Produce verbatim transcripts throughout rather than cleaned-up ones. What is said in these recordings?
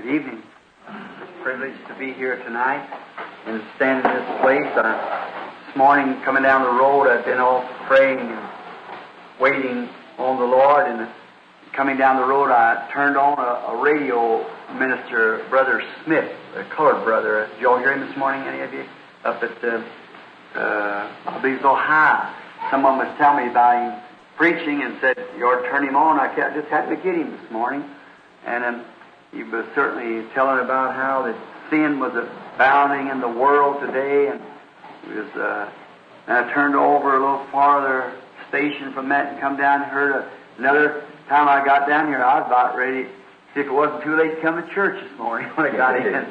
Good evening. It's a privilege to be here tonight and stand in this place. Uh, this morning, coming down the road, I've been off praying and waiting on the Lord. And coming down the road, I turned on a, a radio minister, Brother Smith, a colored brother. Did you all hear him this morning, any of you? Up at, uh, uh, I believe it's Ohio. Someone was telling me about him preaching and said, you ought to turn him on. I just happened to get him this morning. And um, he was certainly telling about how that sin was abounding in the world today. And he was, uh, and I turned over a little farther station from that and come down and heard a, another time I got down here, I was about ready to see if it wasn't too late to come to church this morning when I got in.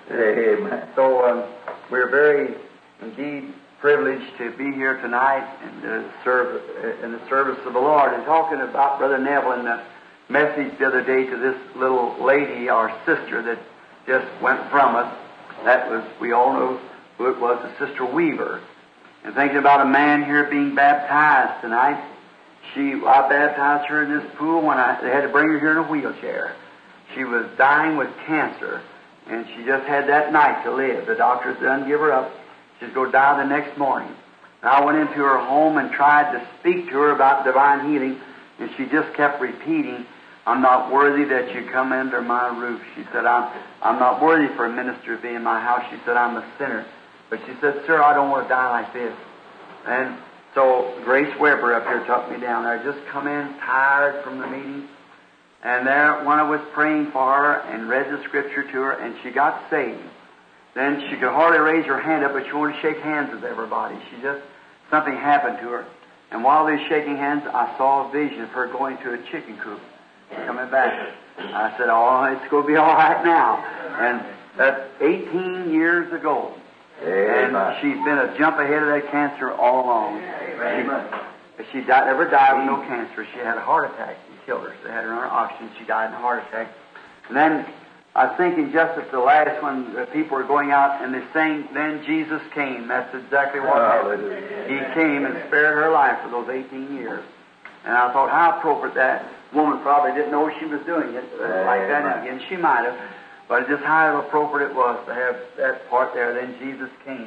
Amen. So um, we're very, indeed, privileged to be here tonight and to serve in the service of the Lord. And talking about Brother Neville and the message the other day to this little lady, our sister, that just went from us. That was, we all know who it was, the Sister Weaver. And thinking about a man here being baptized tonight. She, I baptized her in this pool when I, they had to bring her here in a wheelchair. She was dying with cancer, and she just had that night to live. The doctors didn't give her up. She's going to die the next morning. And I went into her home and tried to speak to her about divine healing, and she just kept repeating, I'm not worthy that you come under my roof. She said, I'm, I'm not worthy for a minister to be in my house. She said, I'm a sinner. But she said, sir, I don't want to die like this. And so Grace Weber up here took me down there. I just come in tired from the meeting. And there, when I was praying for her and read the scripture to her, and she got saved. Then she could hardly raise her hand up, but she wanted to shake hands with everybody. She just, something happened to her. And while they were shaking hands, I saw a vision of her going to a chicken coop, coming back. I said, oh, it's going to be all right now. And that's eighteen years ago. Amen. And she's been a jump ahead of that cancer all along. Amen. She, she died, never died with no cancer. She had a heart attack. It killed her. So they had her on oxygen. She died in a heart attack. And then I was thinking just at the last one, the people were going out and they sang, then Jesus came. That's exactly what happened. He came and spared her life for those eighteen years. And I thought how appropriate that woman probably didn't know she was doing it uh, like that. And she might have. But just how appropriate it was to have that part there, then Jesus came.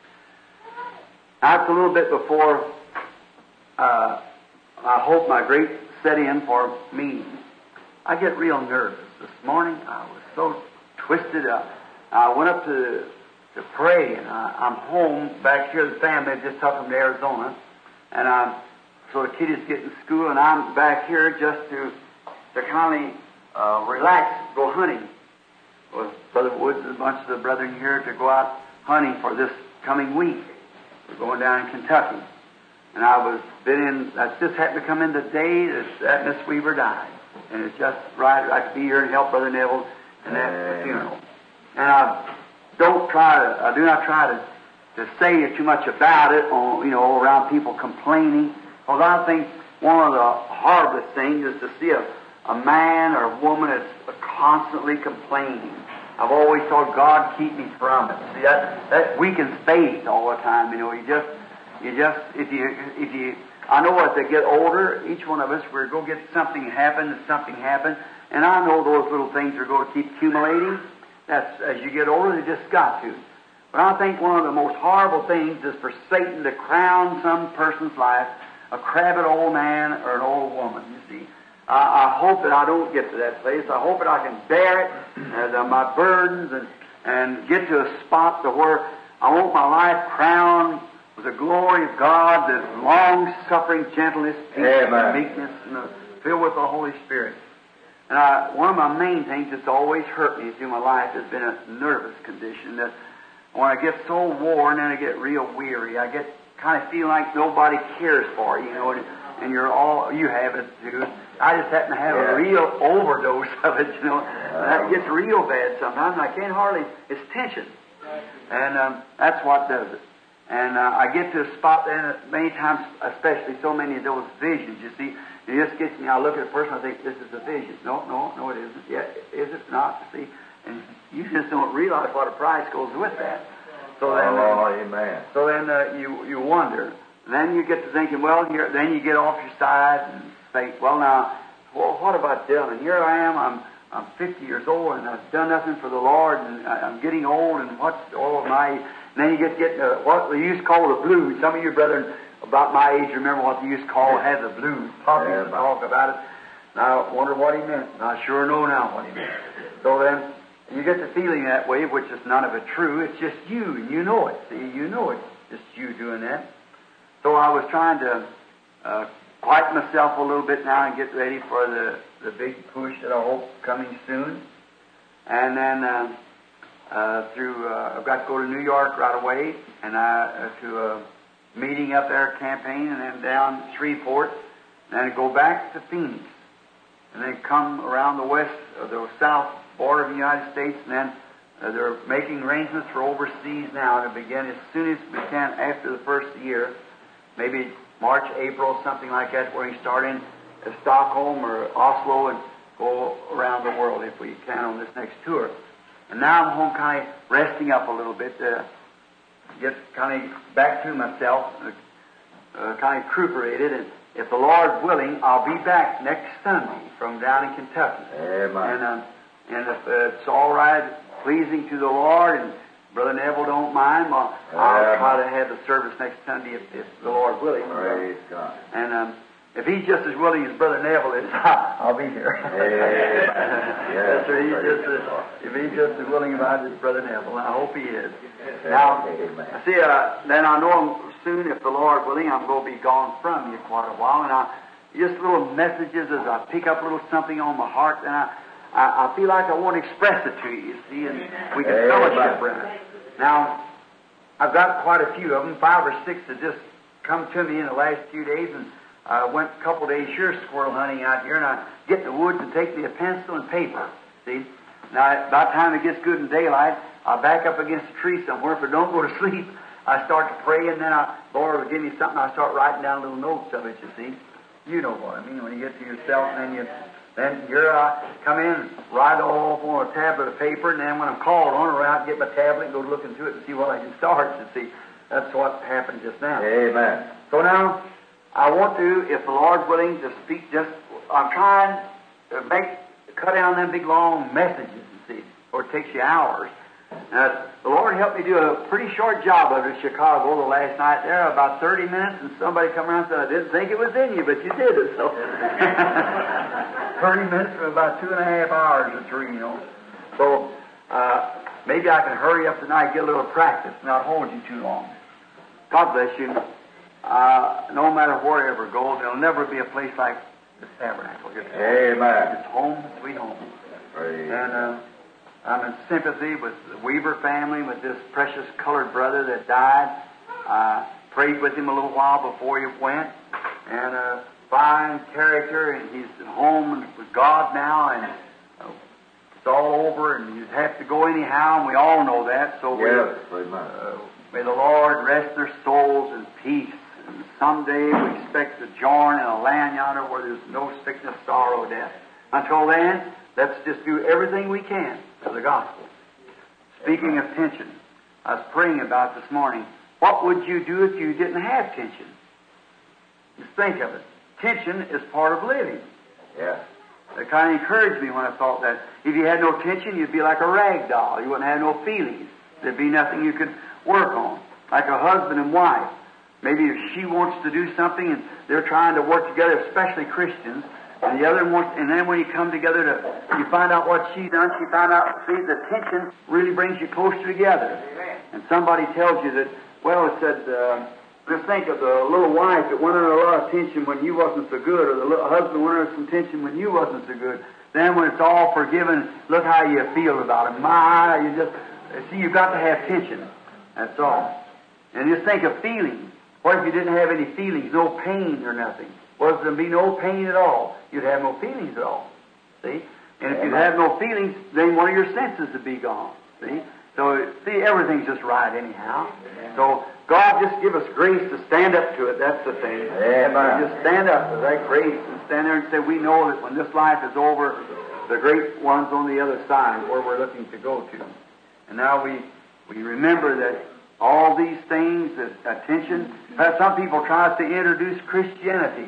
That's a little bit before uh, I hope my great set in for me. I get real nervous. This morning I was so twisted up. I went up to to pray, and I, I'm home back here. The family just took from Arizona, and I'm so the kid is getting to school, and I'm back here just to to kind of uh, relax, go hunting with Brother Woods and a bunch of the brethren here to go out hunting for this coming week. We're going down in Kentucky, and I was been in. I just happened to come in the day that, that Miss Weaver died. And it's just right I could be here and help Brother Neville and that the funeral. And I don't try to, I do not try to, to say too much about it, on, you know, around people complaining. Because I think one of the horriblest things is to see a, a man or a woman that's constantly complaining. I've always thought, God, keep me from it. See, that, that weakens faith all the time. You know, you just, you just, if you, if you, I know as they get older, each one of us, we're going to get something happen, something happen. And I know those little things are going to keep accumulating. That's, as you get older, they just got to. But I think one of the most horrible things is for Satan to crown some person's life, a crabbed old man or an old woman, you see. I, I hope that I don't get to that place. I hope that I can bear it as uh, my burdens and, and get to a spot to where I want my life crowned with the glory of God, the long-suffering gentleness, peace, and meekness, and the, filled with the Holy Spirit. And I, one of my main things that's always hurt me through my life has been a nervous condition. That when I get so worn and I get real weary, I get kind of feel like nobody cares for you, you know, and, and you're all you have it too. I just happen to have yeah. a real overdose of it, you know. And that gets real bad sometimes. I can't hardly. It's tension, and um, that's what does it. And uh, I get to a spot then, many times, especially so many of those visions, you see, it just gets me, I look at a person, I think, this is a vision. No, no, no, it isn't. Yeah, is it not? See, and you just don't realize what a price goes with that. So then, oh, uh, amen. So then uh, you you wonder. Then you get to thinking, well, here, then you get off your side and think, well, now, well, what about Dylan? Here I am, I'm I'm fifty years old and I've done nothing for the Lord, and I, I'm getting old, and what's all of my... And then you get getting uh, what they used to call the blues. Some of you brethren about my age remember what they used to call have the blues. Pop used to talk about it. And I wonder what he meant. And I sure know now what he meant. So then you get the feeling that way, which is none of it true. It's just you, and you know it. See, you know it's just you doing that. So I was trying to uh, quiet myself a little bit now and get ready for the, the big push that I hope coming soon. And then uh, uh, through, uh, I've got to go to New York right away, and I, uh, to a meeting up there, campaign, and then down to Shreveport, and then go back to Phoenix, and then come around the west, or the south border of the United States, and then uh, they're making arrangements for overseas now to begin as soon as we can after the first year, maybe March, April, something like that, where we start in uh, Stockholm or Oslo and go around the world if we can on this next tour. And now I'm home kind of resting up a little bit, uh, get kind of back to myself, uh, uh, kind of recuperated, and if the Lord willing, I'll be back next Sunday from down in Kentucky. Amen. And, um, and if uh, it's all right, pleasing to the Lord, and Brother Neville don't mind, well, I'll try to have the service next Sunday if, if the Lord willing. Praise God. And um, if he's just as willing as Brother Neville is, I'll be here. Yes, sir. He's just as, if he's just as willing about it as Brother Neville, I hope he is. Now, see, uh, then I know soon, if the Lord willing, I'm going to be gone from you quite a while, and I just little messages as I pick up a little something on my heart, and I, I, I feel like I want to express it to you, you see, and we can fellowship around it. Now, I've got quite a few of them, five or six that just come to me in the last few days, and I went a couple days sure squirrel hunting out here, and I get in the woods and take me a pencil and paper, see. Now, by the time it gets good in daylight, I back up against a tree somewhere. If I don't go to sleep, I start to pray, and then I, Lord will give me something, I start writing down little notes of it, you see. You know what I mean, when you get to yourself, and then you, then here I come in, write all off on a tablet of paper, and then when I'm called on, I run out and get my tablet and go look into it and see what I can start, you see. That's what happened just now. Amen. So now, I want to, if the Lord's willing, to speak just, I'm trying to make, cut down them big long messages, you see, or it takes you hours. Now, the Lord helped me do a pretty short job of it in Chicago the last night there, about thirty minutes, and somebody come around and said, I didn't think it was in you, but you did it, so. thirty minutes for about two and a half hours or three, you know. So, uh, maybe I can hurry up tonight, get a little practice, and not hold you too long. God bless you. Uh, no matter wherever it goes, there'll never be a place like the tabernacle. It's Amen. It's home, sweet home. Praise and uh, I'm in sympathy with the Weaver family, with this precious colored brother that died. I prayed with him a little while before he went, and a fine character, and he's at home with God now, and uh, it's all over, and you have to go anyhow, and we all know that. So yes, we, uh, may the Lord rest their souls in peace. And someday we expect to join in a land yonder where there's no sickness, sorrow, death. Until then, let's just do everything we can for the gospel. Speaking of tension, I was praying about this morning. What would you do if you didn't have tension? Just think of it. Tension is part of living. Yeah. It kind of encouraged me when I thought that. If you had no tension, you'd be like a rag doll. You wouldn't have no feelings. There'd be nothing you could work on. Like a husband and wife. Maybe if she wants to do something and they're trying to work together, especially Christians, and the other wants, and then when you come together to, you find out what she done, she found out, see, the tension really brings you closer together. Amen. And somebody tells you that, well, it said, uh, just think of the little wife that went under a lot of tension when you wasn't so good, or the little husband went under some tension when you wasn't so good. Then when it's all forgiven, look how you feel about it. My, you just, see, you've got to have tension. That's all. And just think of feelings. What if you didn't have any feelings, no pain or nothing? Was there be no pain at all? You'd have no feelings at all. See? And if you'd have no feelings, then one of your senses would be gone. See? So, see, everything's just right anyhow. So, God just give us grace to stand up to it. That's the thing. Amen. Just stand up to that grace and stand there and say, we know that when this life is over, the great one's on the other side where we're looking to go to. And now we, we remember that all these things, that attention, some people try to introduce Christianity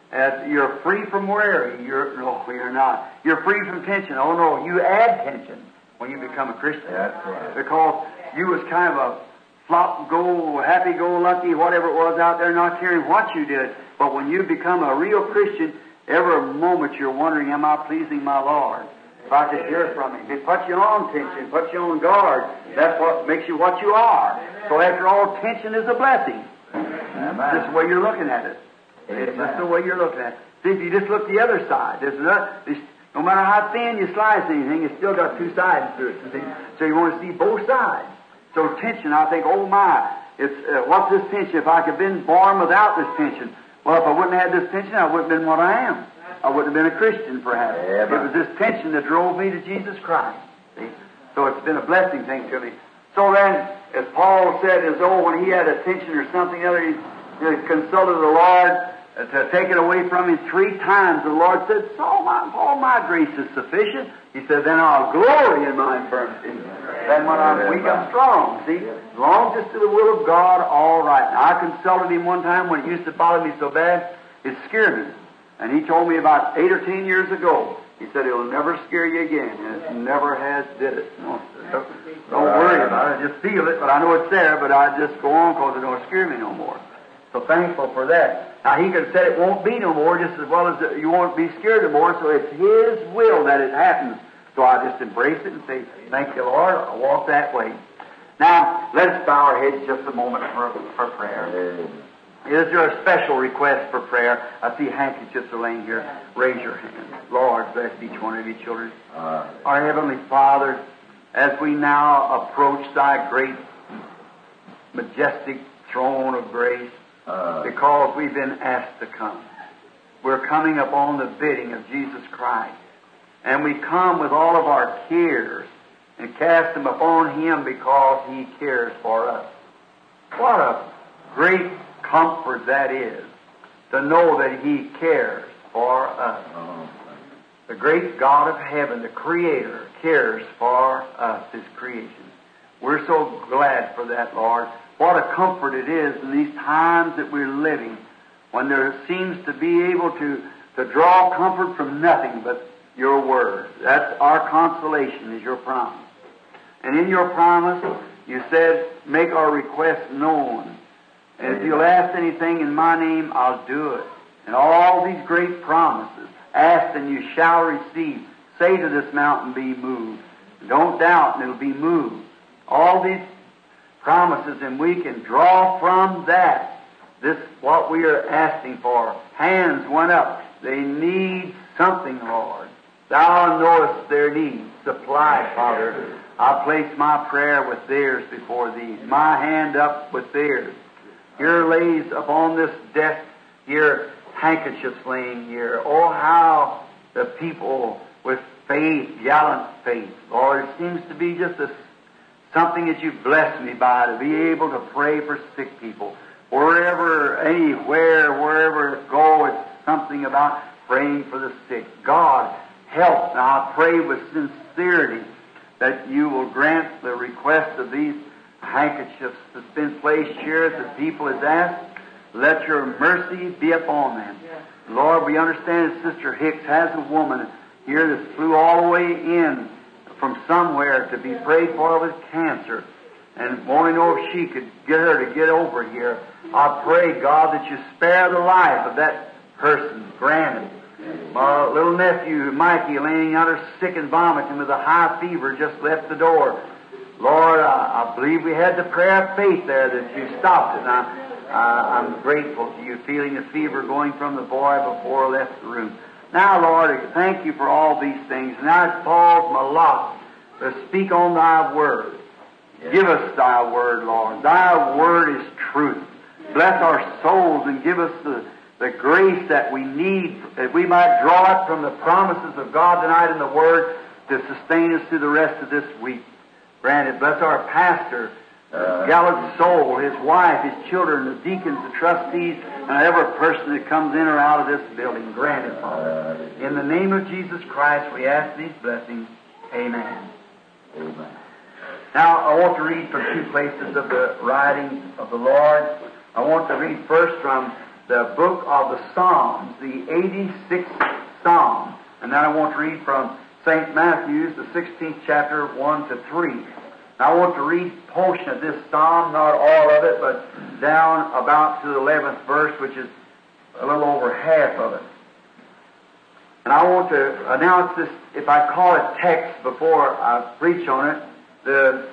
Uh, you're free from worry. You're, no, you're not. You're free from tension. Oh, no, you add tension when you become a Christian. That's right. Because you was kind of a flop-go, happy-go-lucky, whatever it was out there, not caring what you did. But when you become a real Christian, every moment you're wondering, am I pleasing my Lord? If I could hear from Him. It puts you on tension, puts you on guard. That's what makes you what you are. So after all, tension is a blessing. Amen. Just the way you're looking at it. It's just the way you're looking at it. See, if you just look the other side, there's not, there's, no matter how thin you slice anything, it's still got two sides to it. See? So you want to see both sides. So tension, I think, oh my, it's uh, what's this tension? If I could have been born without this tension, well, if I wouldn't have had this tension, I wouldn't have been what I am. I wouldn't have been a Christian, perhaps. Yeah, it was this tension that drove me to Jesus Christ. See? So it's been a blessing thing to me. So then, as Paul said, as though when he had a tension or something other, he, he consulted the Lord uh, to take it away from him three times. The Lord said, "So, my, Paul, my grace is sufficient." He said, "Then I'll glory in my infirmity. Then when I'm weak, I'm strong." See, long just to the will of God, all right. Now, I consulted him one time when it used to bother me so bad, it scared me. And he told me about eight or ten years ago, he said, "It'll never scare you again." And it never has did it. No, don't, don't worry about it. I just feel it, but I know it's there, but I just go on because it don't scare me no more. So thankful for that. Now, he could have said it won't be no more just as well as you won't be scared no more, so it's His will that it happens. So I just embrace it and say, "Thank you, Lord. I'll walk that way." Now, let's bow our heads just a moment for, for prayer. Is there a special request for prayer? I see handkerchiefs are laying here. Raise your hand. Lord, bless each one of you children. Uh, Our Heavenly Father, as we now approach Thy great, majestic throne of grace, uh, because we've been asked to come, we're coming upon the bidding of Jesus Christ. And we come with all of our cares and cast them upon Him because He cares for us. What a great comfort that is, to know that He cares for us. oh, The great God of heaven, the Creator, cares for us, His creation. We're so glad for that, Lord. What a comfort it is in these times that we're living, when there seems to be able to, to draw comfort from nothing but Your Word. That's our consolation, is Your promise. And in Your promise, You said, "Make our requests known. And if you'll ask anything in My name, I'll do it." And all these great promises, ask and you shall receive. Say to this mountain, "Be moved." Don't doubt and it'll be moved. All these promises, and we can draw from that this what we are asking for. Hands went up. They need something, Lord. Thou knowest their need. Supply, Father. I place my prayer with theirs before Thee. My hand up with theirs. Here lays upon this desk, here handkerchiefs laying here. Oh, how the people with faith, gallant faith, Lord, it seems to be just a, something that You've blessed me by, to be able to pray for sick people. Wherever, anywhere, wherever it go, it's something about praying for the sick. God, help. Now I pray with sincerity that You will grant the request of these handkerchiefs that's been placed here that the people has asked. Let Your mercy be upon them. Lord, we understand that Sister Hicks has a woman here that flew all the way in from somewhere to be prayed for with cancer, and want to know if she could get her to get over here. I pray, God, that You spare the life of that person, granted. My little nephew, Mikey, laying out her sick and vomiting with a high fever, just left the door. Lord, I, I believe we had the prayer of faith there that You stopped it. And I, I, I'm grateful to You, feeling the fever going from the boy before I left the room. Now, Lord, thank You for all these things. Now it falls my lot to speak on Thy Word. Yes. Give us Thy Word, Lord. Thy Word is truth. Bless our souls and give us the, the grace that we need, that we might draw it from the promises of God tonight in the Word to sustain us through the rest of this week. Grant it. Bless our pastor, uh, gallant soul, his wife, his children, the deacons, the trustees, and every person that comes in or out of this building. Grant it, Father. In the name of Jesus Christ, we ask these blessings. Amen. amen. Now, I want to read from two places of the writings of the Lord. I want to read first from the book of the Psalms, the eighty-sixth Psalm. And then I want to read from Saint Matthew's, the sixteenth chapter, one to three. I want to read a portion of this psalm, not all of it, but down about to the eleventh verse, which is a little over half of it. And I want to announce this, if I call it text before I preach on it, the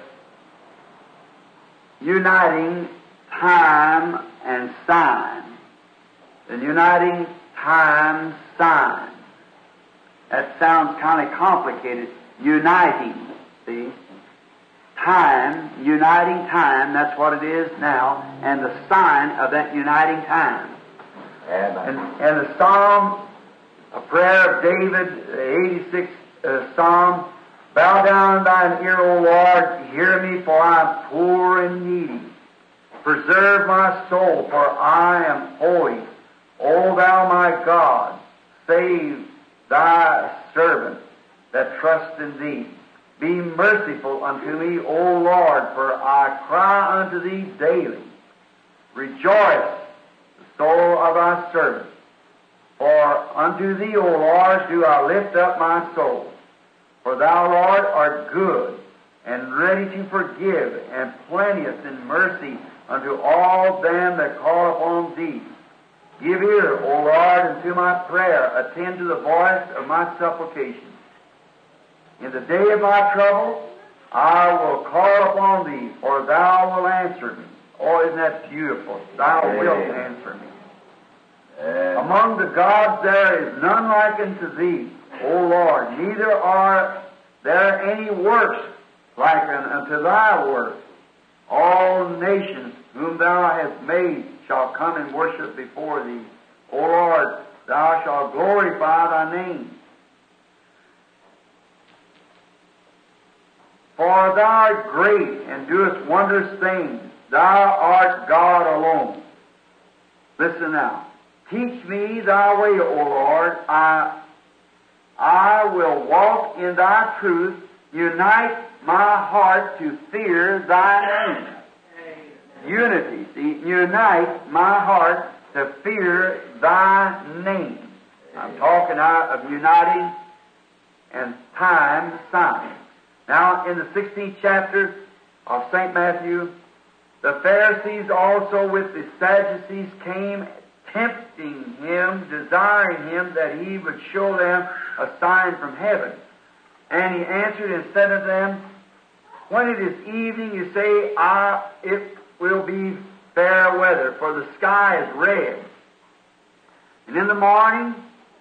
uniting time and sign. The uniting time sign. That sounds kind of complicated. Uniting, see? Time, uniting time, that's what it is now, and the sign of that uniting time. And, and the Psalm, a prayer of David, the eighty-sixth uh, Psalm, bow down thine ear, O Lord, hear me, for I am poor and needy. Preserve my soul, for I am holy. O thou my God, save thy servant that trusts in thee. Be merciful unto me, O Lord, for I cry unto thee daily. Rejoice, the soul of thy servant. For unto thee, O Lord, do I lift up my soul. For thou, Lord, art good, and ready to forgive, and plenteous in mercy unto all them that call upon thee. Give ear, O Lord, unto my prayer. Attend to the voice of my supplication. In the day of my trouble, I will call upon thee, for thou wilt answer me. Oh, isn't that beautiful? Thou Amen. wilt answer me. Amen. Among the gods there is none like unto thee, O Lord. Neither are there any works like unto thy works. All nations whom thou hast made shall come and worship before thee. O Lord, thou shalt glorify thy name. For thou art great and doest wondrous things. Thou art God alone. Listen now. Teach me thy way, O Lord. I, I will walk in thy truth. Unite my heart to fear thy name. Unity. See, unite my heart to fear thy name. I'm talking out of uniting and time sign. Now, in the sixteenth chapter of Saint Matthew, the Pharisees also with the Sadducees came, tempting him, desiring him that he would show them a sign from heaven. And he answered and said unto them, when it is evening, you say, ah, it will be fair weather, for the sky is red. And in the morning,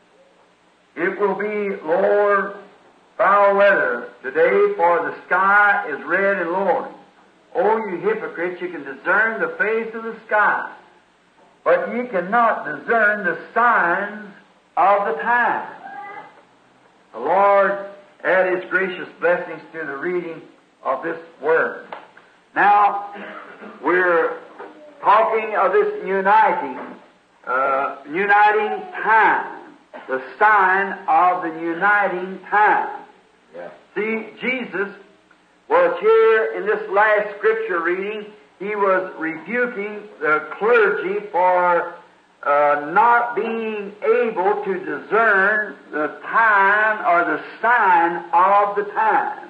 it will be lower foul weather today, for the sky is red and lowering. Oh, you hypocrites, you can discern the face of the sky, but ye cannot discern the signs of the time. The Lord add His gracious blessings to the reading of this Word. Now, we're talking of this uniting, uh, uniting time, the sign of the uniting time. Yeah. See, Jesus was here in this last scripture reading, He was rebuking the clergy for uh, not being able to discern the time or the sign of the time.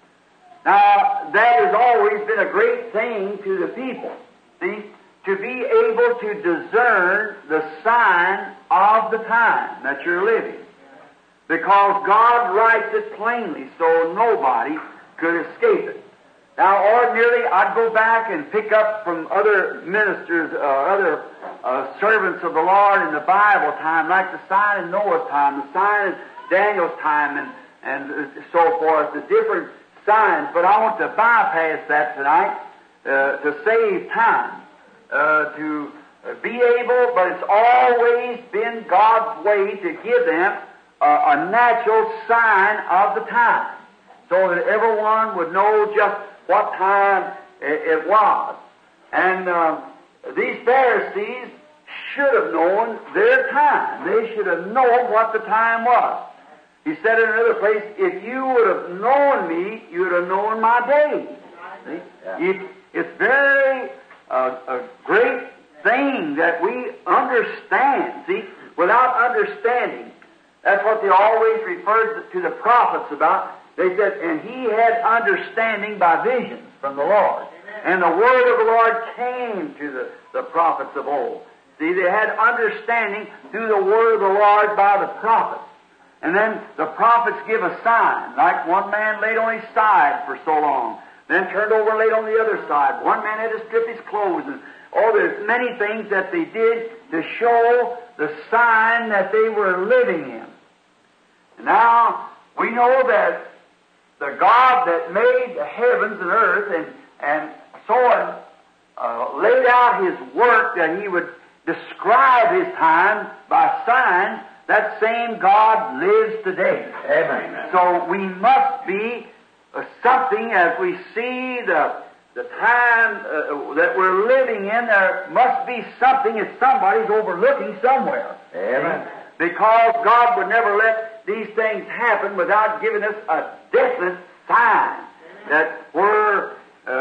Now, that has always been a great thing to the people, see, to be able to discern the sign of the time that you're living. Because God writes it plainly, so nobody could escape it. Now, ordinarily, I'd go back and pick up from other ministers, uh, other uh, servants of the Lord in the Bible time, like the sign in Noah's time, the sign in Daniel's time, and, and so forth, the different signs. But I want to bypass that tonight uh, to save time, uh, to be able, but it's always been God's way to give them Uh, a natural sign of the time, so that everyone would know just what time it, it was. And uh, these Pharisees should have known their time. They should have known what the time was. He said in another place, if you would have known me, you would have known my days. See? Yeah. It, it's very uh, a great thing that we understand. See, without understanding, that's what they always referred to the prophets about. They said, and he had understanding by visions from the Lord. And the word of the Lord came to the, the prophets of old. See, they had understanding through the word of the Lord by the prophets. And then the prophets give a sign, like one man laid on his side for so long, then turned over and laid on the other side. One man had to strip his clothes. And oh, there's many things that they did to show the sign that they were living in. And now, we know that the God that made the heavens and earth and, and so on, uh, laid out His work that He would describe His time by signs. That same God lives today. Amen. So we must be uh, something as we see the the time uh, that we're living in. There must be something that somebody's overlooking somewhere. Amen. Because God would never let these things happen without giving us a definite sign that we're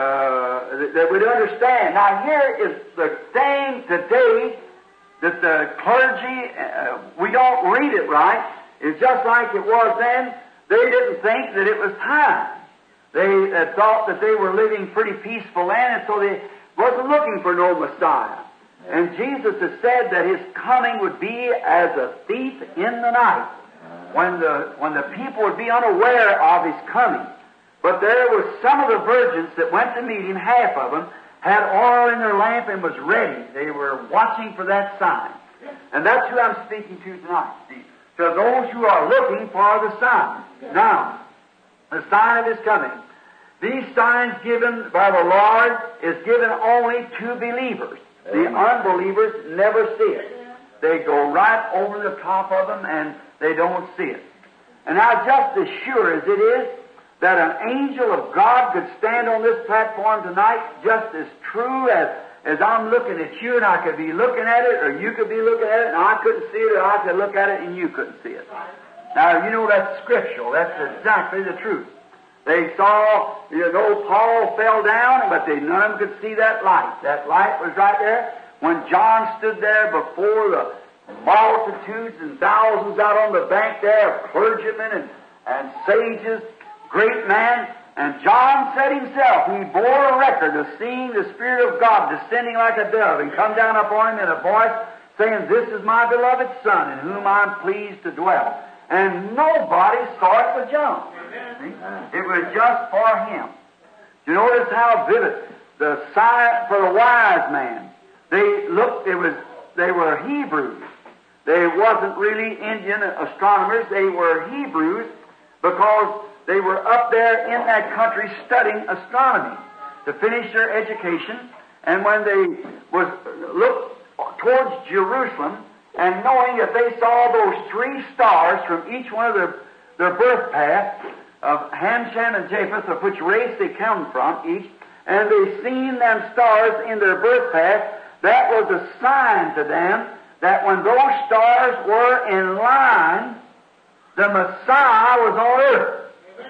uh, that we'd understand. Now here is the thing today. That the clergy, uh, we don't read it right. It's just like it was then. They didn't think that it was time. They uh, thought that they were living pretty peaceful land, and so they wasn't looking for no Messiah. And Jesus has said that His coming would be as a thief in the night, when the when the people would be unaware of His coming. But there were some of the virgins that went to meet Him, half of them, had oil in their lamp and was ready. They were watching for that sign. And that's who I'm speaking to tonight, see, to those who are looking for the sign. Now, the sign of His coming. These signs given by the Lord is given only to believers. The unbelievers never see it. They go right over the top of them and they don't see it. And now, just as sure as it is that an angel of God could stand on this platform tonight, just as true as, as I'm looking at you and I could be looking at it, or you could be looking at it and I couldn't see it, or I could look at it and you couldn't see it. Now, you know that's scriptural. That's exactly the truth. They saw, you know, Paul fell down, but they none of them could see that light. That light was right there. When John stood there before the multitudes and thousands out on the bank there of clergymen and, and sages, great man, and John said himself, he bore a record of seeing the Spirit of God descending like a dove and come down upon him in a voice saying, "This is my beloved Son, in whom I'm pleased to dwell." And nobody saw it but John. See? It was just for him. You notice how vivid the sign for the wise man. They looked. It was. They were Hebrews. They wasn't really Indian astronomers. They were Hebrews because they were up there in that country studying astronomy to finish their education. And when they was looked towards Jerusalem and knowing that they saw those three stars from each one of their, their birth path of Ham, Shem, and Japheth, of which race they come from each, and they seen them stars in their birth path, that was a sign to them that when those stars were in line, the Messiah was on earth.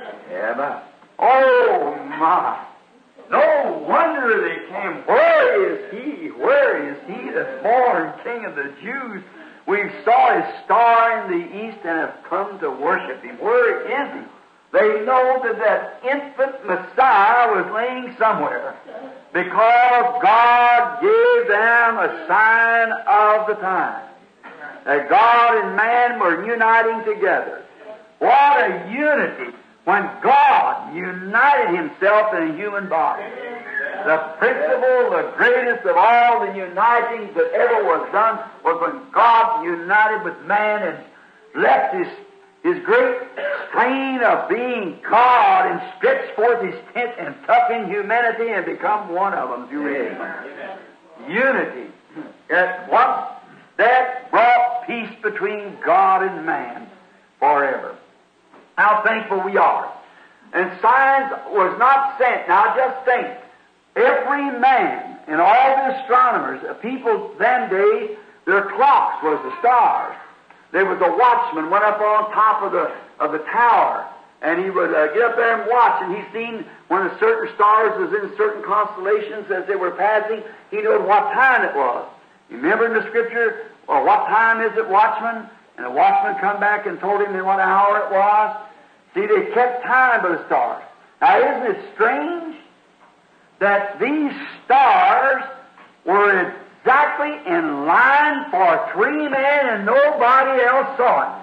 Amen. Oh, my. No wonder they came. Where is He? Where is He that's born King of the Jews? We saw His star in the east and have come to worship Him. Where is He? They know that that infant Messiah was laying somewhere because God gave them a sign of the time. That God and man were uniting together. What a unity when God united Himself in a human body. The principle, the greatest of all the unitings that ever was done was when God united with man and left His His great strain of being God and stretched forth His tent and tuck in humanity and become one of them. You read unity. At once that brought peace between God and man forever. How thankful we are. And signs was not sent. Now just think, every man and all the astronomers, the people them days, their clocks was the stars. There was a watchman went up on top of the of the tower, and he would uh, get up there and watch, and he seen when a certain stars was in certain constellations as they were passing, he knew what time it was. You remember in the Scripture, well, what time is it, watchman? And the watchman come back and told him in what hour it was. See, they kept time by the stars. Now, isn't it strange that these stars were exactly in line for three men and nobody else saw it?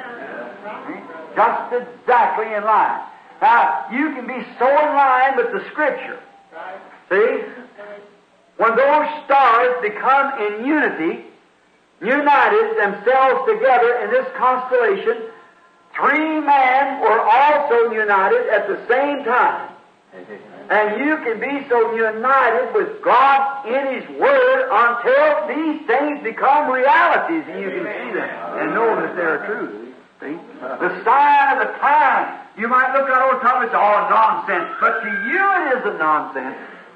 Amen. Just exactly in line. Now, you can be so in line with the Scripture. See? When those stars become in unity, united themselves together in this constellation, three men were also united at the same time. And you can be so united with God in His Word until these things become realities and you can see them and know that they're true. See? The sign of the time. You might look at old time and say, oh, nonsense. But to you it isn't nonsense.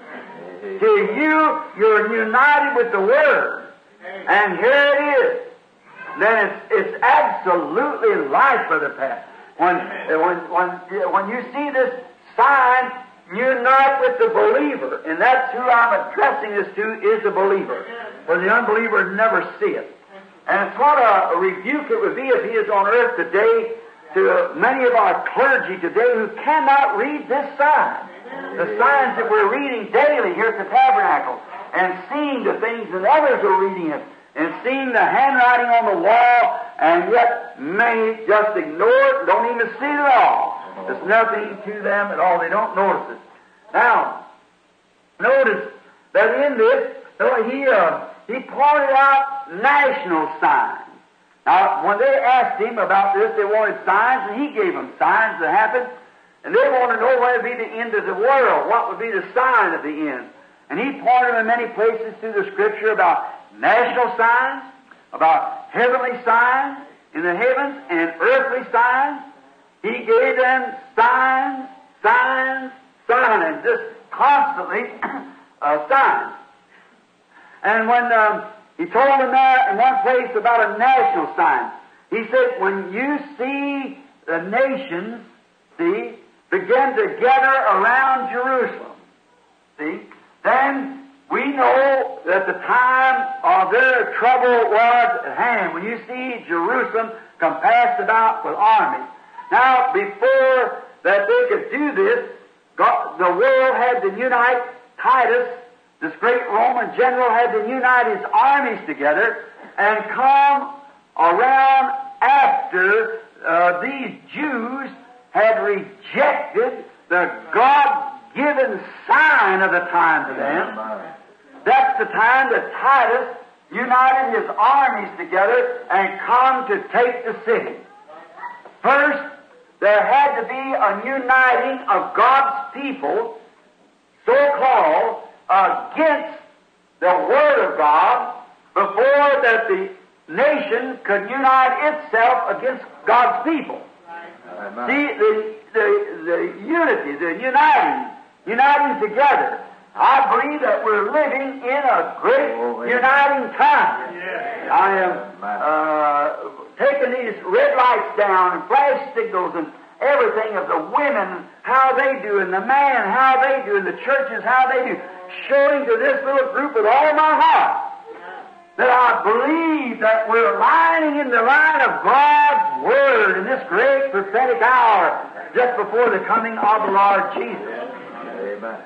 To you, you're united with the Word. And here it is. Then it's, it's absolutely life, Brother Pat. When, when, when, when you see this sign, unite with the believer. And that's who I'm addressing this to, is the believer. For the unbeliever never see it. And it's what a, a rebuke it would be if he is on earth today to many of our clergy today who cannot read this sign. The signs that we're reading daily here at the tabernacle and seeing the things that others are reading it and seeing the handwriting on the wall, and yet many just ignore it, don't even see it at all. There's nothing to them at all. They don't notice it. Now, notice that in this, he, uh, he pointed out national signs. Now, when they asked him about this, they wanted signs, and he gave them signs that happened. And they want to know what would be the end of the world, what would be the sign of the end. And he pointed them in many places through the Scripture about national signs, about heavenly signs in the heavens, and earthly signs. He gave them signs, signs, signs, just constantly uh, signs. And when um, he told them there in one place about a national sign, he said, when you see the nations, see, begin to gather around Jerusalem, see, then we know that the time of their trouble was at hand. When you see Jerusalem compassed about with armies. Now, before that they could do this, God, the world had to unite. Titus, this great Roman general, had to unite his armies together and come around after uh, these Jews had rejected the God-given sign of the time to them. That's the time that Titus united his armies together and come to take the city. First, there had to be a uniting of God's people, so-called, against the Word of God, before that the nation could unite itself against God's people. Amen. See, the, the, the unity, the uniting, uniting together. I believe that we're living in a great oh, uniting time. Yeah. I am uh, taking these red lights down and flash signals and everything of the women, how they do, and the man, how they do, and the churches, how they do, showing to this little group with all my heart that I believe that we're lining in the line of God's Word in this great prophetic hour just before the coming of the Lord Jesus. Amen.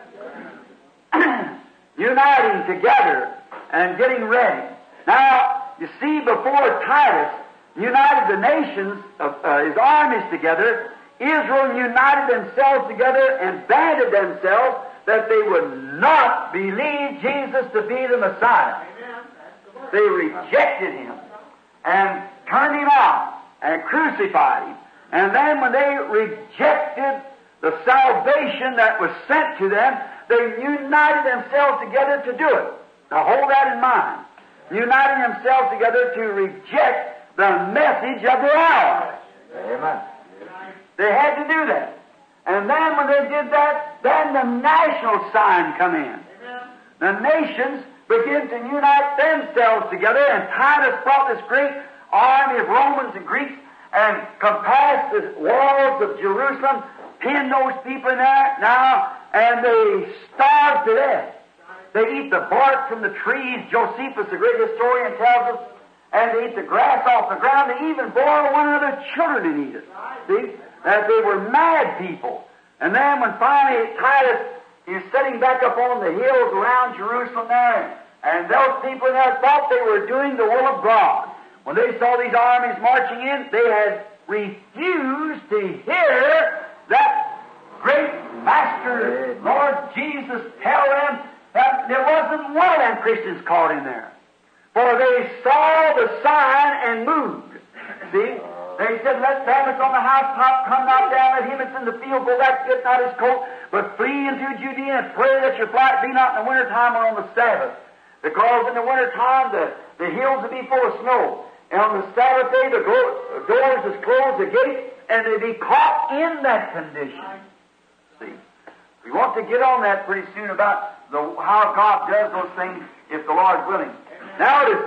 Uniting together and getting ready. Now, you see, before Titus united the nations, of uh, his armies together, Israel united themselves together and banded themselves that they would not believe Jesus to be the Messiah. They rejected Him and turned Him out and crucified Him. And then when they rejected the salvation that was sent to them, they united themselves together to do it. Now hold that in mind. Uniting themselves together to reject the message of the hour. Amen. They had to do that. And then when they did that, then the national sign come in. The nations begin to unite themselves together, and Titus brought this great army of Romans and Greeks and compassed the walls of Jerusalem, pinned those people in there now, and they starved to death. they eat the bark from the trees. Josephus, the great historian, tells us. And they eat the grass off the ground. They even boil one another's children and eat it. See? That they were mad people. And then when finally Titus is sitting back up on the hills around Jerusalem there, and those people in there thought they were doing the will of God. When they saw these armies marching in, they had refused to hear that great Master, Lord Jesus, tell them that there wasn't one of them Christians caught in there. For they saw the sign and moved. See? They said, let them that's on the housetop come not down, let him that's in the field go back, get not his coat, but flee into Judea and pray that your flight be not in the wintertime or on the Sabbath. Because in the wintertime the, the hills will be full of snow. And on the Sabbath day the go- doors is closed, the gates, and they be caught in that condition. See? We want to get on that pretty soon about the, how God does those things if the Lord's willing. Now, it is,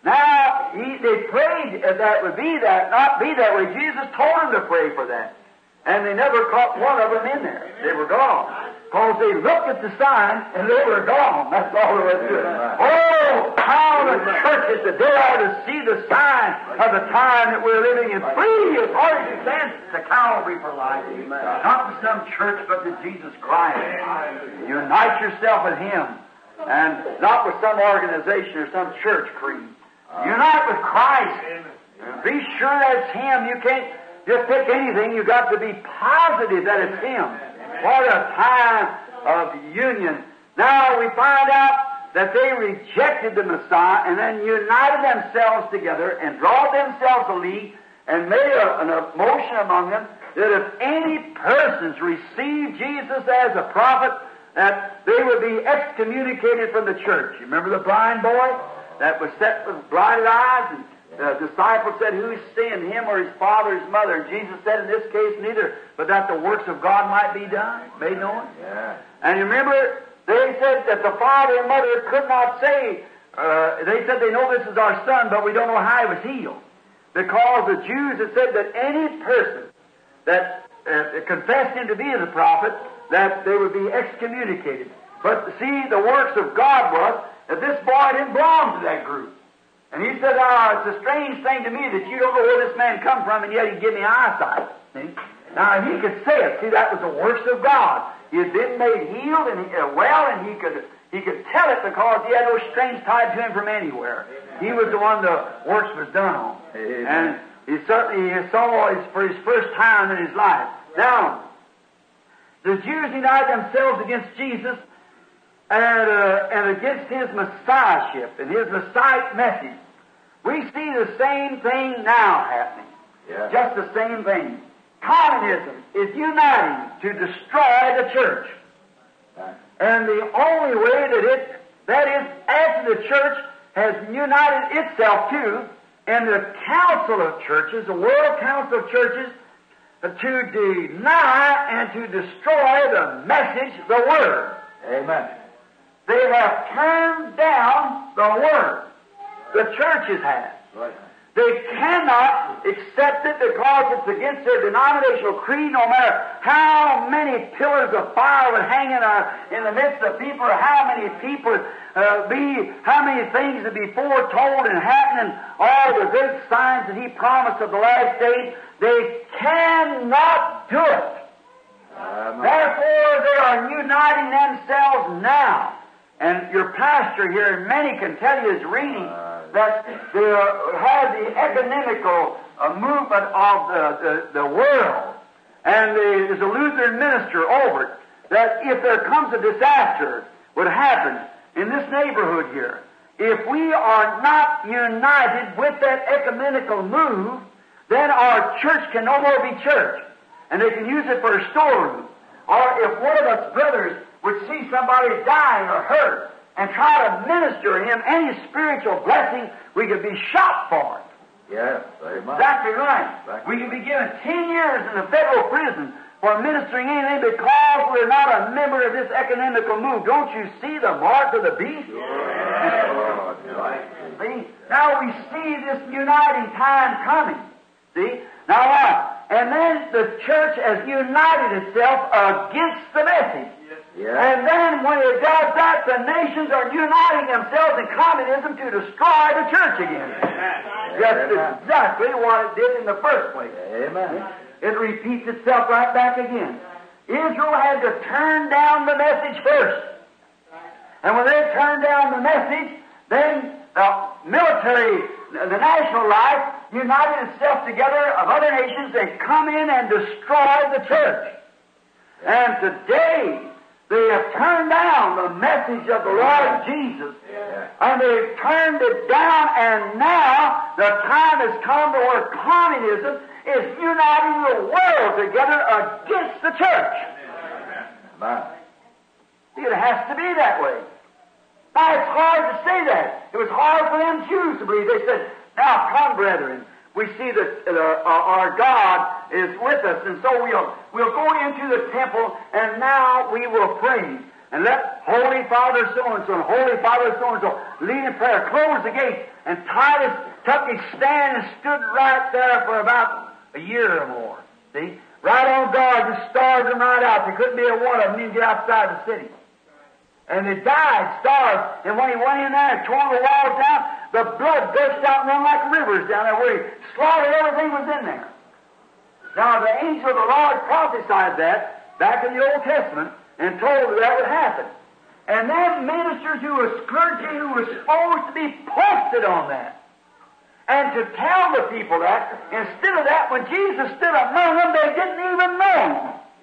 now he, they prayed that that would be that, not be that way. Jesus told them to pray for that. And they never caught one of them in there. They were gone. Because they looked at the sign and they were gone. That's all there was to it. Oh, how the churches today ought to see the sign of the time that we're living in. Flee as hard as you can to Calvary for life. Not to some church, but to Jesus Christ. Unite yourself with Him. And not with some organization or some church creed. Unite with Christ. And be sure that's Him. You can't just take anything. You've got to be positive that it's Him. What a time of union. Now we find out that they rejected the Messiah and then united themselves together and drawed themselves a league and made a, an motion among them that if any persons receive Jesus as a prophet, that they would be excommunicated from the church. You remember the blind boy that was set with blinded eyes, and the disciple said, who sinned, him or his father or his mother? And Jesus said, in this case, neither, but that the works of God might be done, made known. Yeah. And you remember, they said that the father and mother could not say, uh, they said they know this is our son, but we don't know how he was healed. Because the Jews had said that any person that uh, confessed him to be the prophet, that they would be excommunicated. But see, the works of God was that this boy didn't belong to that group. And he said, oh, it's a strange thing to me that you don't know where this man come from, and yet he give me eyesight. See? Now, he could say it. See, that was the works of God. He had been made healed and he, uh, well, and he could he could tell it because he had no strings tied to him from anywhere. He was the one the works was done on. Amen. And he certainly he saw it for his first time in his life. Now, the Jews united themselves against Jesus and, uh, and against His Messiahship and His Messiah message. We see the same thing now happening. Yeah. Just the same thing. Communism is uniting to destroy the church. Right. And the only way that it, that is, after the church has united itself to, in the council of churches, the World Council of Churches, to deny and to destroy the message, the Word. Amen. They have turned down the Word. The churches have. Right. They cannot accept it because it's against their denominational creed, no matter how many pillars of fire would hang in, our, in the midst of people, or how many people uh, be, how many things would be foretold and happening, all the great signs that He promised of the last days. They cannot do it. Um, Therefore, they are uniting themselves now. And your pastor here, and many can tell you, is reading that they have the ecumenical uh, movement of the, the, the world. And there is a Lutheran minister over it, that if there comes a disaster would happen in this neighborhood here, if we are not united with that ecumenical move, then our church can no more be church. And they can use it for a storeroom. Or if one of us brothers would see somebody dying or hurt and try to minister to him any spiritual blessing, we could be shot for it. Yes, very much. Exactly right. Exactly. We could be given ten years in a federal prison for ministering anything because we're not a member of this ecumenical move. Don't you see the mark of the beast? Yes. See? Now we see this uniting time coming. See? Now what? And then the church has united itself against the message. Yeah. And then when it does that, the nations are uniting themselves in communism to destroy the church again. Amen. Just Amen. exactly what it did in the first place. Amen. It repeats itself right back again. Israel had to turn down the message first. And when they turned down the message, then the military, the national life, united itself together of other nations and come in and destroy the church. And today, they have turned down the message of the Lord Jesus. And they've turned it down, and now the time has come to where communism is uniting the world together against the church. Amen. It has to be that way. Now, it's hard to say that. It was hard for them Jews to believe. They said, now, come, brethren, we see that uh, our God is with us, and so we'll, we'll go into the temple, and now we will pray. And let Holy Father so-and-so and Holy Father so-and-so lead in prayer. Close the gate. And Titus took his stand and stood right there for about a year or more. See? Right on guard, just starved them right out. There couldn't be a one of them even get outside the city. And they died, starved. And when he went in there and tore the walls down, the blood burst out and run like rivers down there where he slaughtered everything was in there. Now, the angel of the Lord prophesied that back in the Old Testament and told that that would happen. And then ministers who was clergy who was supposed to be posted on that and to tell the people that, instead of that, when Jesus stood among them, they didn't even know him.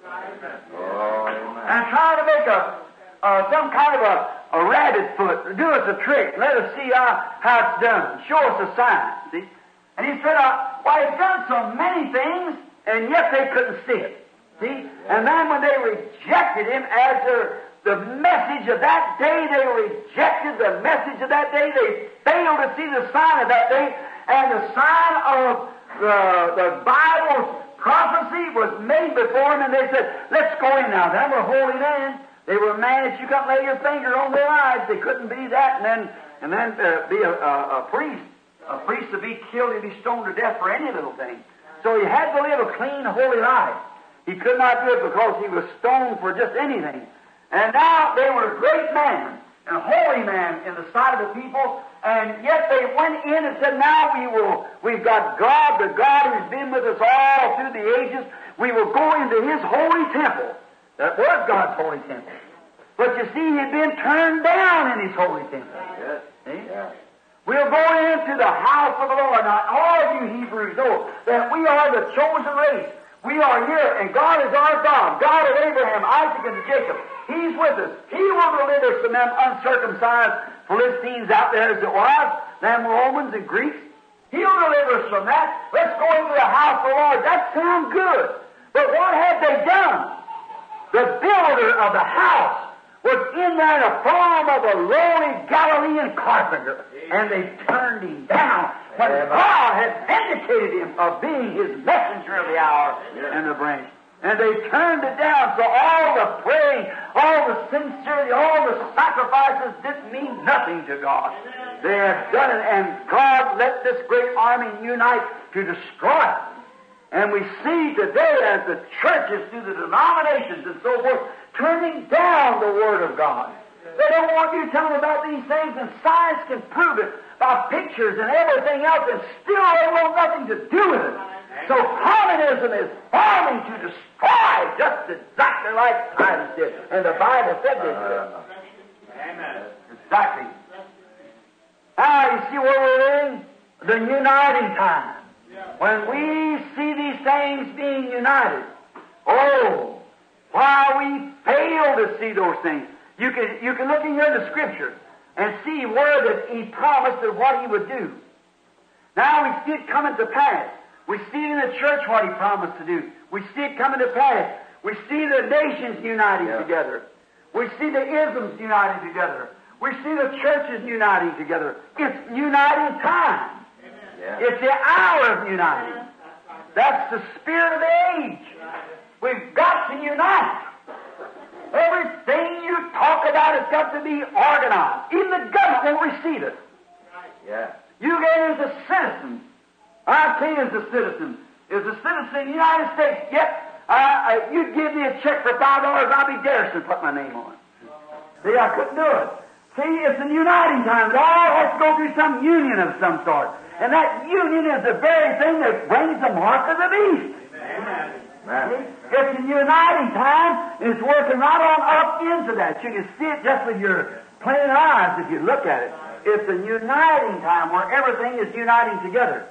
Oh, amen. And trying to make a Uh, some kind of a, a rabbit foot. Do us a trick. Let us see how, how it's done. Show us a sign. See? And he said, uh, why, he's done so many things, and yet they couldn't see it. See? And then when they rejected him as their, the message of that day, they rejected the message of that day. They failed to see the sign of that day. And the sign of the, the Bible's prophecy was made before them, and they said, let's go in now. They were holy men. They were mad that you couldn't lay your finger on their eyes. They couldn't be that, and then and then uh, be a, a, a priest. A priest to be killed and be stoned to death for any little thing. So he had to live a clean, holy life. He could not do it because he was stoned for just anything. And now they were a great man and a holy man in the sight of the people, and yet they went in and said, now we will, we've got God, the God who's been with us all through the ages. We will go into His holy temple. That was God's holy temple. But you see, he'd been turned down in His holy temple. Yes. See? Yeah. We'll go into the house of the Lord. Now, all of you Hebrews know that we are the chosen race. We are here, and God is our God, God of Abraham, Isaac, and Jacob. He's with us. He will deliver us from them uncircumcised Philistines out there as it was, them Romans and Greeks. He'll deliver us from that. Let's go into the house of the Lord. That sounds good. But what have they done? The builder of the house was in there in the form of a lowly Galilean carpenter, and they turned him down when God had vindicated him of being His messenger of the hour and the branch. And they turned it down, so all the praying, all the sincerity, all the sacrifices didn't mean nothing to God. They had done it, and God let this great army unite to destroy it. And we see today as the churches through the denominations and so forth turning down the Word of God. They don't want you to tell them about these things, and science can prove it by pictures and everything else, and still they want nothing to do with it. So communism is forming to destroy just exactly like Titus did. And the Bible said they did. Amen. Exactly. Now, you see where we're in? The uniting time. When we see these things being united, oh, while we fail to see those things, you can you can look in here in the Scripture and see where that He promised of what He would do. Now we see it coming to pass. We see in the church what He promised to do. We see it coming to pass. We see the nations uniting Yeah. together. We see the isms uniting together. We see the churches uniting together. It's uniting time. Yeah. It's the hour of uniting. That's the spirit of the age. We've got to unite. Everything you talk about has got to be organized. Even the government won't receive it. Yeah. You get as a citizen. I tell you as a citizen. As a citizen of the United States, yet I, I, you'd give me a check for five dollars, I'd be Garrison, put my name on it. See, I couldn't do it. See, it's an uniting time. It all has to go through some union of some sort. And that union is the very thing that brings the mark of the beast. Amen. See? It's a uniting time, and it's working right on up into that. You can see it just with your plain eyes if you look at it. It's a uniting time where everything is uniting together.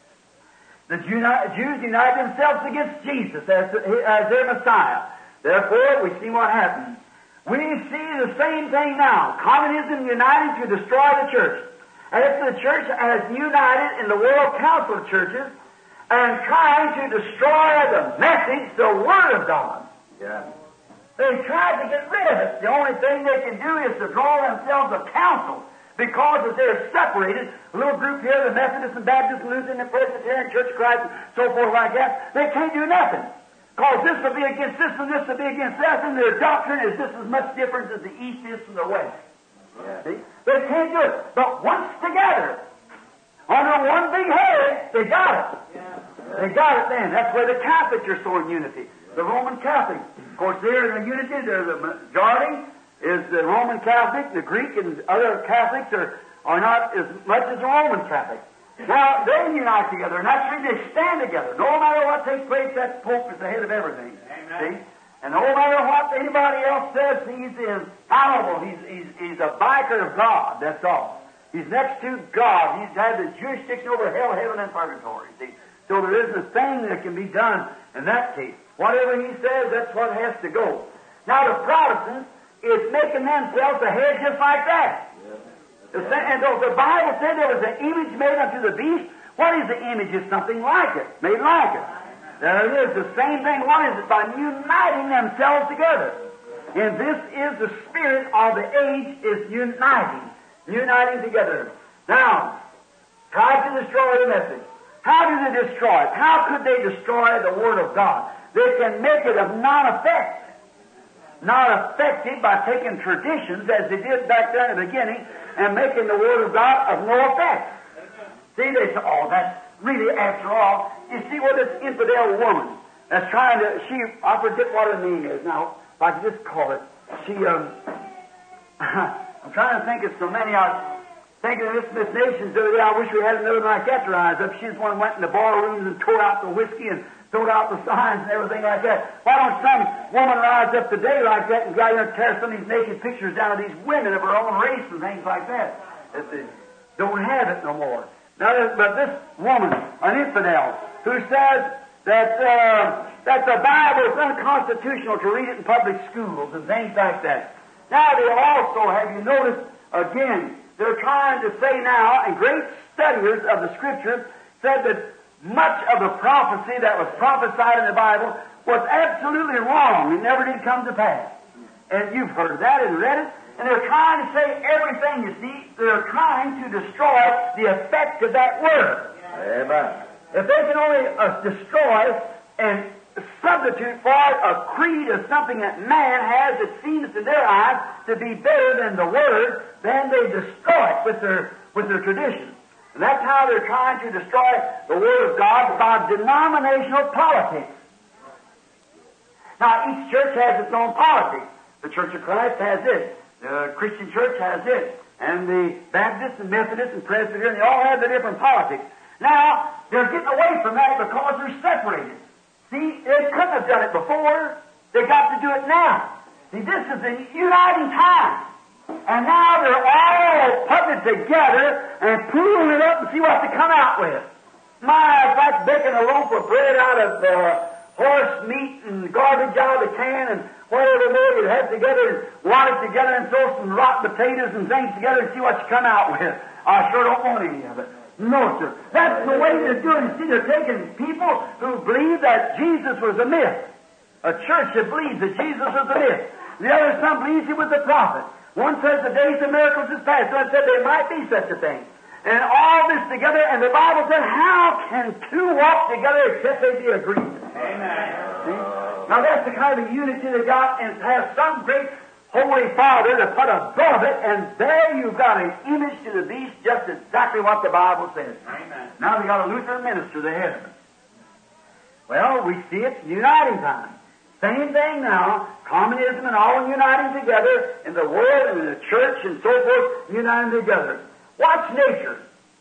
The Jews unite themselves against Jesus as, as their Messiah. Therefore, we see what happens. We see the same thing now. Communism united to destroy the church. And if the church has united in the World Council of Churches and trying to destroy the message, the Word of God. Yeah. They tried to get rid of it. The only thing they can do is to draw themselves a council. Because if they're separated, a little group here, the Methodist and Baptist and Lutheran and Presbyterian Church of Christ and so forth like that, they can't do nothing. Because this will be against this and this will be against that, and their doctrine is just as much different as the East is from the West. Yeah. See? They can't do it. But once together, under one big head, they got it. Yeah. They got it then. That's where the Catholics are so in unity. The Roman Catholics. Of course, they're in unity. They're the majority is the Roman Catholic. The Greek and other Catholics are, are not as much as the Roman Catholic. Now, they unite together, and that's why they stand together. No matter what takes place, that Pope is the head of everything. Amen. See? And no matter what anybody else says, he's infallible. He's, he's, he's a biker of God, that's all. He's next to God. He's had the jurisdiction over hell, heaven, and purgatory. See? So there isn't a thing that can be done in that case. Whatever he says, that's what has to go. Now, the Protestants is making themselves a head just like that. And though the Bible said there was an image made unto the beast, what is the image? It's something like it, made like it. There it is, the same thing. What is it? By uniting themselves together. And this is the spirit of the age, is uniting. Uniting together. Now, try to destroy the message. How do they destroy it? How could they destroy the Word of God? They can make it of non-effect. Not effective by taking traditions, as they did back there in the beginning, and making the Word of God of no effect. See, they say, oh, that's really, after all, you see what this infidel woman that's trying to, she, I forget what her name is now, if I could just call it, she, um, I'm trying to think of so many, I was thinking of this Miss Nations the other day, I wish we had another like that to rise up. She's one who went in the bar rooms and tore out the whiskey and throwed out the signs and everything like that. Why don't some woman rise up today like that and go out and tear some of these naked pictures down of these women of her own race and things like that? That they don't have it no more. Now, but this woman, an infidel, who says that uh, that the Bible is unconstitutional to read it in public schools and things like that. Now, they also, have you noticed, again, they're trying to say now, and great studiers of the Scripture said that much of the prophecy that was prophesied in the Bible was absolutely wrong. It never did come to pass. And you've heard that and read it. And they're trying to say everything, you see. They're trying to destroy the effect of that Word. Amen. If they can only uh, destroy and substitute for it a creed of something that man has that seems to their eyes to be better than the Word, then they destroy it with their, with their tradition. And that's how they're trying to destroy the Word of God, by denominational politics. Now, each church has its own politics. The Church of Christ has this. The Christian Church has this. And the Baptists and Methodists and Presbyterian, they all have their different politics. Now, they're getting away from that because they're separated. See, they couldn't have done it before. They've got to do it now. See, this is a uniting time. And now they're all putting it together and pulling it up and see what they come out with. My, it's like baking a loaf of bread out of uh, horse meat and garbage out of the can and whatever more you have together and want it together and throw some rotten potatoes and things together and see what you come out with. I sure don't want any of it. No, sir. That's the way they're doing it. See, they're taking people who believe that Jesus was a myth. A church that believes that Jesus was a myth. The other, some believes he was a prophet. One says the days of miracles is past. One said there might be such a thing. And all this together, and the Bible said, how can two walk together except they be agreed? Amen. See? Now that's the kind of unity they got, and has some great Holy Father to put above it, and there you've got an image to the beast, just exactly what the Bible says. Amen. Now they got a Lutheran minister, the head of it. Well, we see it uniting time. Same thing now, communism and all uniting together in the world and in the church and so forth, uniting together. Watch nature.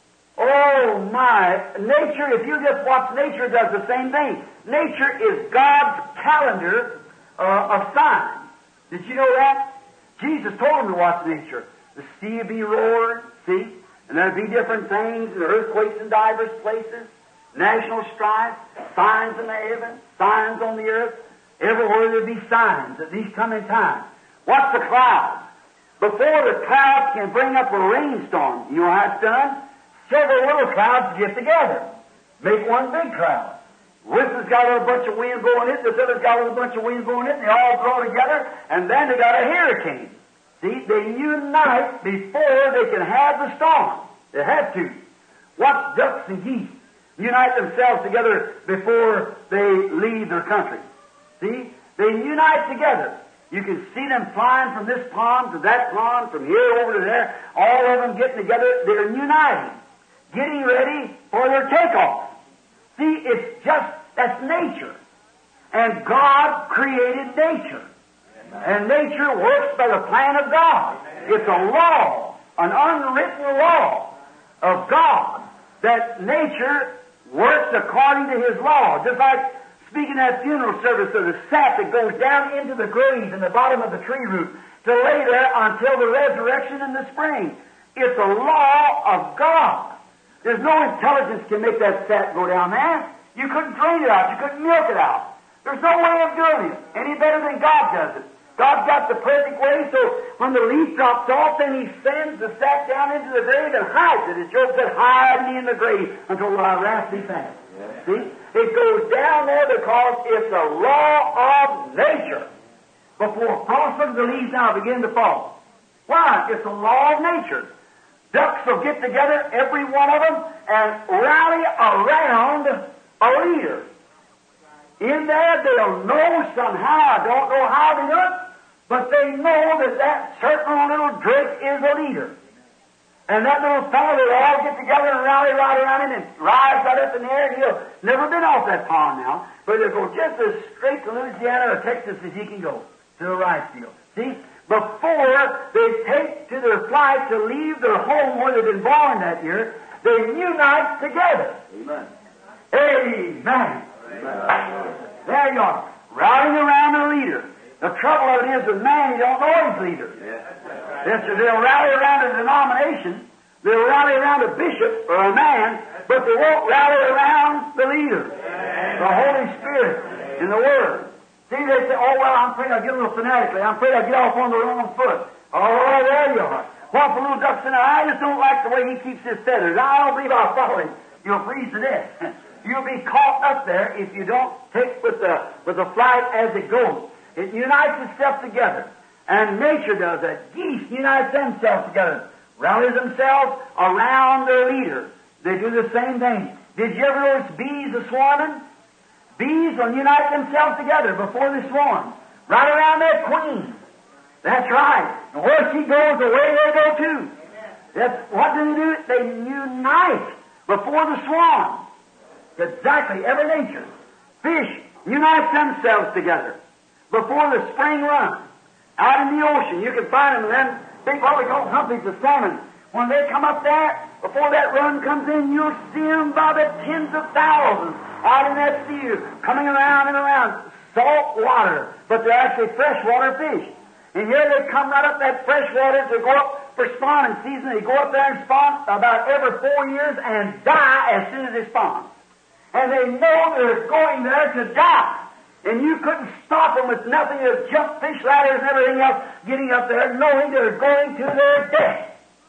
Oh my, nature, if you just watch nature, does the same thing. Nature is God's calendar uh, of signs. Did you know that? Jesus told him to watch nature. The sea will be roared, see? And there'll be different things, and earthquakes in divers places, national strife, signs in the heavens, signs on the earth. Everywhere there'll be signs that these come in time. Watch the clouds. Before the clouds can bring up a rainstorm, you know how it's done? Several little clouds get together. Make one big cloud. This has got a bunch of wind blowing it, this other's got a bunch of wind blowing it, and they all blow together, and then they got a hurricane. See, they unite before they can have the storm. They have to. Watch ducks and geese unite themselves together before they leave their country. See? They unite together. You can see them flying from this pond to that pond, from here over to there, all of them getting together. They're uniting, getting ready for their takeoff. See, it's just, that's nature. And God created nature. And nature works by the plan of God. It's a law, an unwritten law of God, that nature works according to His law. Just like speaking at funeral service of the sap that goes down into the grave in the bottom of the tree root to lay there until the resurrection in the spring. It's a law of God. There's no intelligence can make that sap go down there. You couldn't drain it out. You couldn't milk it out. There's no way of doing it any better than God does it. God's got the perfect way, so when the leaf drops off, then He sends the sap down into the grave and hides it. As Job said, hide me in the grave until my wrath be past. Yeah. See? It goes down there because it's a law of nature. Before frost, look at the leaves now begin to fall. Why? It's a law of nature. Ducks will get together, every one of them, and rally around a leader. In there, they'll know somehow, I don't know how they do it, but they know that that certain little drake is a leader. And that little fellow, they'll all get together and rally right around him and rise right up in the air, and he'll never been off that pond now, but he'll go just as straight to Louisiana or Texas as he can go, to the rice field. See? Before they take to their flight to leave their home where they've been born that year, they unite together. Amen. Amen. Amen. There you are, rallying around a leader. The trouble of it is with man, he don't know his leader. Yes, sir, they'll rally around a denomination, they'll rally around a bishop or a man, but they won't rally around the leader, the Holy Spirit, in the Word. See, they say, oh, well, I'm afraid I'll get a little fanatically. I'm afraid I'll get off on the wrong foot. Oh, there you are. Well, the little ducks in there, I just don't like the way he keeps his feathers. I don't believe I'll follow him. You'll freeze to death. You'll be caught up there if you don't take with the, with the flight as it goes. It unites itself together. And nature does that. Geese unite themselves together, rally themselves around their leader. They do the same thing. Did you ever notice bees are swarming? Bees will unite themselves together before they swarm, right around their queen. That's right. And where she goes, away they go too. That's, what do they do? They unite before the swarm. Exactly, every nature. Fish unite themselves together before the spring run. Out in the ocean, you can find them, and then big what we call companies of salmon. When they come up there, before that run comes in, you'll see them by the tens of thousands out in that sea, coming around and around. Salt water, but they're actually freshwater fish. And here they come right up that fresh water to go up for spawning season. They go up there and spawn about every four years and die as soon as they spawn. And they know they're going there to die. And you couldn't stop them with nothing. There's jump fish ladders and everything else getting up there, knowing they're going to their death.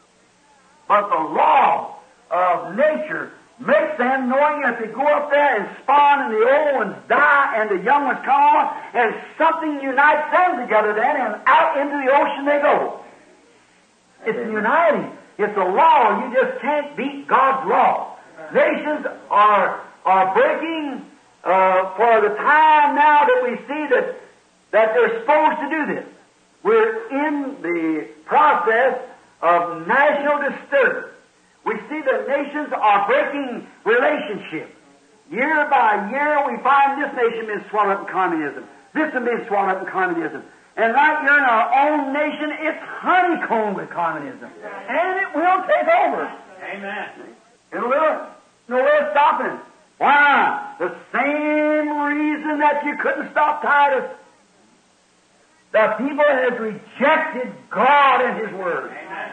But the law of nature makes them, knowing that they go up there and spawn and the old ones die and the young ones come on, and something unites them together then, and out into the ocean they go. It's uniting. It's a law. You just can't beat God's law. Nations are, are breaking uh, for the time now that we see that, that they're supposed to do this. We're in the process of national disturbance. We see that nations are breaking relationships. Year by year, we find this nation being swallowed up in communism. This one being swallowed up in communism. And right here in our own nation, it's honeycombed with communism. And it will take over. Amen. It will. No way of stopping it. Why? The same reason that you couldn't stop Titus. The people has rejected God and His Word. Amen.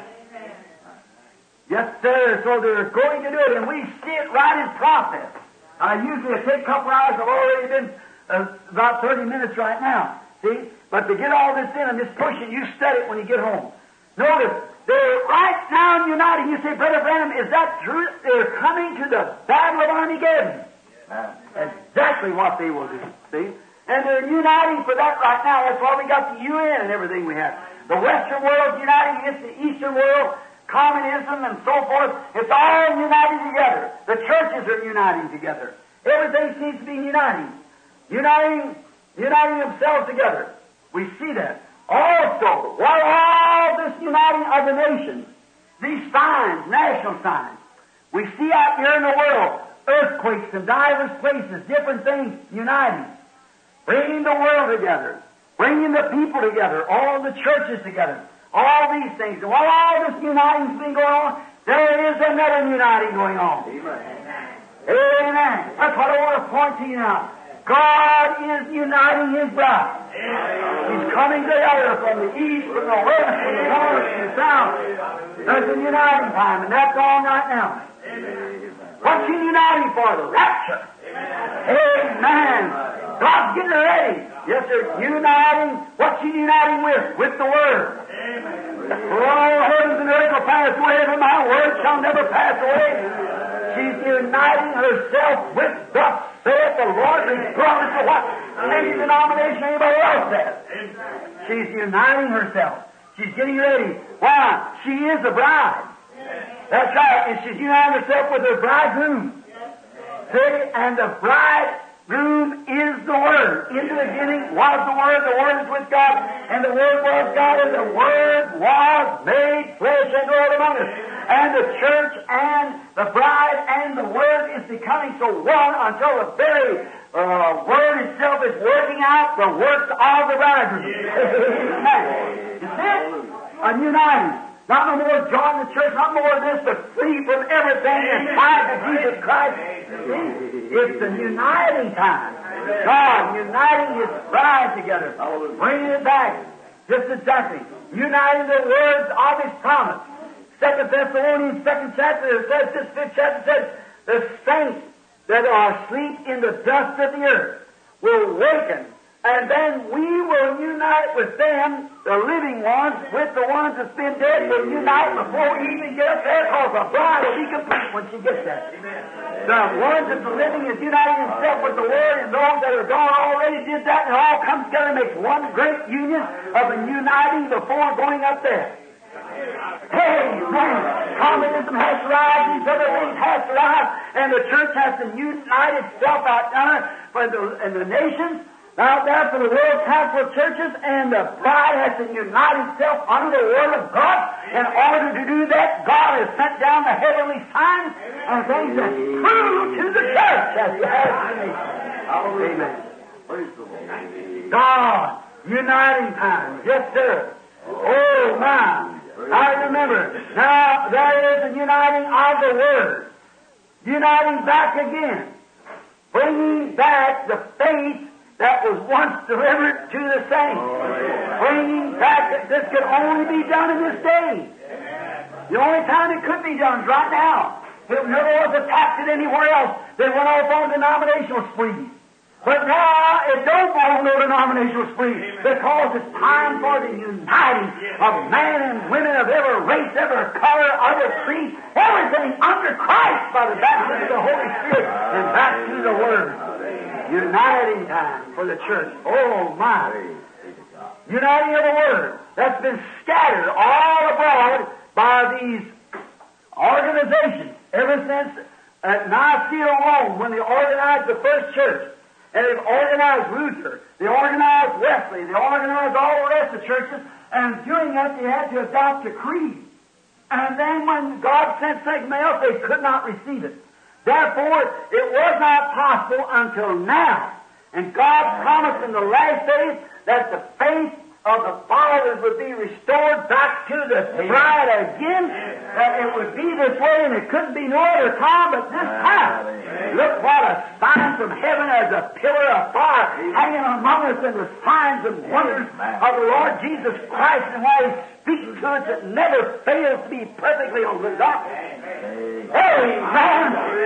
Yes, sir. So they're going to do it, and we see it right in process. I usually it take a couple hours. I've already been uh, about thirty minutes right now. See? But to get all this in and just push it, you study it when you get home. Notice, they're right now uniting. You say, Brother Branham, is that true? They're coming to the Battle of Armageddon. Uh, exactly what they will do. See? And they're uniting for that right now. That's why we got the U N and everything we have. The Western world's uniting against the Eastern world, communism and so forth. It's all uniting together. The churches are uniting together. Everything seems to be uniting. Uniting, uniting themselves together. We see that. Also, while all this uniting of the nations, these signs, national signs, we see out here in the world, earthquakes in diverse places, different things uniting, bringing the world together, bringing the people together, all the churches together, all these things. And while all this uniting's been going on, there is another uniting going on. Amen. Amen. That's what I want to point to you now. God is uniting His bride. He's coming together from the east, from the west, from the north, from the south. There's a uniting time, and that's on right now. What's He uniting for? The rapture. Amen. God's getting ready. Yes, sir. Uniting. What's He uniting with? With the Word. For all heavens and earth will pass away, but my Word shall never pass away. She's uniting herself with thus saith the Lord, regardless of what any denomination anybody else says. She's uniting herself. She's getting ready. Why? She is the bride. That's right. And she's uniting herself with her bridegroom. See? And the bridegroom is the Word. In the beginning was the Word. The Word is with God. And the Word was God. And the Word was made flesh and dwelt among us. And the church and the bride and the Word is becoming so one until the very uh, Word itself is working out the works of the bridegroom. Amen. You see it? A uniting. Not no more join the church, not more of this, but free from everything and tied to Jesus Christ. See? It's a uniting time. God uniting His bride together. Bringing it back. Just exactly. Uniting the words of His promise. Second Thessalonians, second chapter, it says, this fifth chapter says, the saints that are asleep in the dust of the earth will waken, and then we will unite with them, the living ones, with the ones that's been dead. We'll unite before we even get up there, because the bride will be complete when she gets there. The ones that's living is uniting himself with the Word, and those that are gone already did that, and it all comes together and makes one great union of a uniting before going up there. Hey, man, communism has to rise, these other things have to rise, and the church has to unite itself out there for the, and the nations out there for the World Council of Churches, and the bride has to unite itself under the Word of God. In order to do that, God has sent down the heavenly signs and things that prove to the church as it has to the nation. Amen. God, uniting times, yes, sir. Oh, my. I remember. Now, there is a uniting of the Word. Uniting back again. Bringing back the faith that was once delivered to the saints. Bringing back that this could only be done in this day. The only time it could be done is right now. It never was attacked anywhere else. They went off on denominational sprees. But now it don't go on no denominational spree, because it's time for the uniting of men and women of every race, every color, every creed, everything under Christ by the baptism of the Holy Spirit and back to the Word. Uniting time for the church. Oh my! Uniting of the Word that's been scattered all abroad by these organizations ever since at Nicaea, Rome, when they organized the first church. And they've organized Luther, they organized Wesley, they organized all the rest of the churches, and doing that they had to adopt a creed. And then when God sent something else, they could not receive it. Therefore, it was not possible until now. And God promised in the last days that the faith of the fathers would be restored back to the bride again, that it would be this way, and it couldn't be no other time but this time. Look what a sign from heaven as a pillar of fire hanging among us, and the signs and wonders of the Lord Jesus Christ, and how He speaks to us, it never fails to be perfectly on the dot. Amen.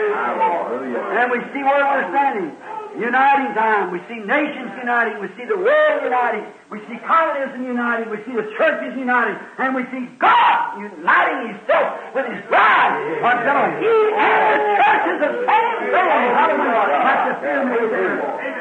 And we see where we're standing. Uniting time. We see nations uniting. We see the world uniting. We see communism uniting. We see the churches uniting. And we see God uniting Himself with His bride until He and His church is the same thing. Hallelujah. Like the pyramid there.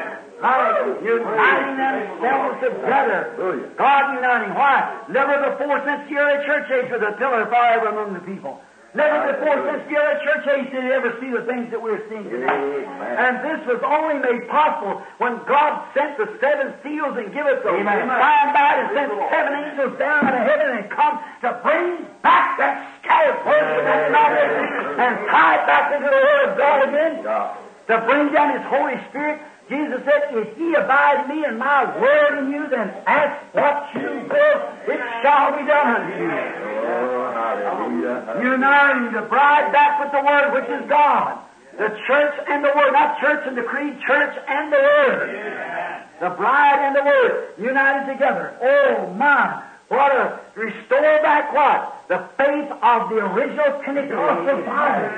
Uniting themselves together. God uniting. Why? Never before since the early church age was a pillar of fire among the people. Never before since the early church age did you ever see the things that we're seeing today. And this was only made possible when God sent the seven seals and gave us a sign by it and sent seven angels down out of heaven and come to bring back that scattered word and tie it back into the Word of God again, to bring down His Holy Spirit. Jesus said, if ye abide in me and my word in you, then ask what you will, it shall be done unto you. Oh, hallelujah. Uniting the bride back with the Word, which is God. The church and the Word, not church and the creed, church and the Word. The bride and the Word united together. Oh, my. What a restore back what? The faith of the original Pentecostal fathers.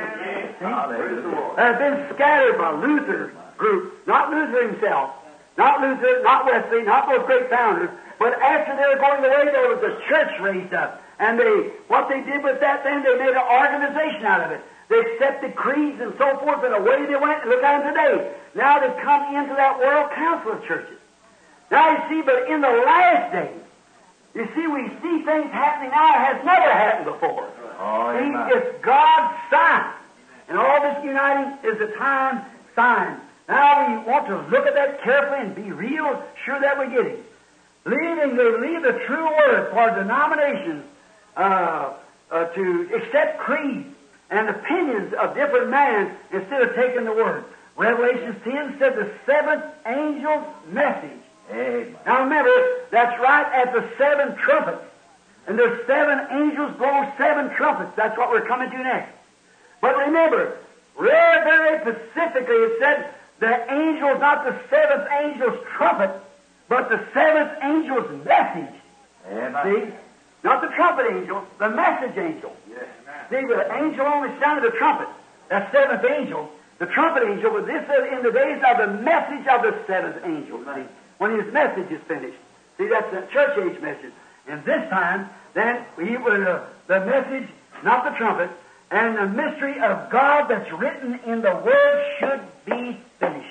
Has been scattered by Luther group, not Luther himself, not Luther, not Wesley, not those great founders, but after they were going away, there was a church raised up. And they, what they did with that then, they made an organization out of it. They accepted creeds and so forth, and away they went. And look at them today. Now they've come into that World Council of Churches. Now you see, but in the last days, you see, we see things happening now that has never happened before. Oh, see, amen. it's God's sign. And all this uniting is a time sign. Now we want to look at that carefully and be real sure that we get it. Leaving, they leave the true word for denominations uh, uh, to accept creeds and opinions of different men instead of taking the word. Revelation ten said the seventh angel's message. Amen. Now remember, that's right at the seven trumpets. And the seven angels blow seven trumpets. That's what we're coming to next. But remember, very, very specifically it said the angel, not the seventh angel's trumpet, but the seventh angel's message. Amen. See? Not the trumpet angel, the message angel. Yes. See, the angel only sounded the trumpet. That seventh angel, the trumpet angel, was this in the days of the message of the seventh angel. See? When his message is finished. See, that's the church age message. And this time, then, he was uh, the message, not the trumpet, and the mystery of God that's written in the Word should be finished.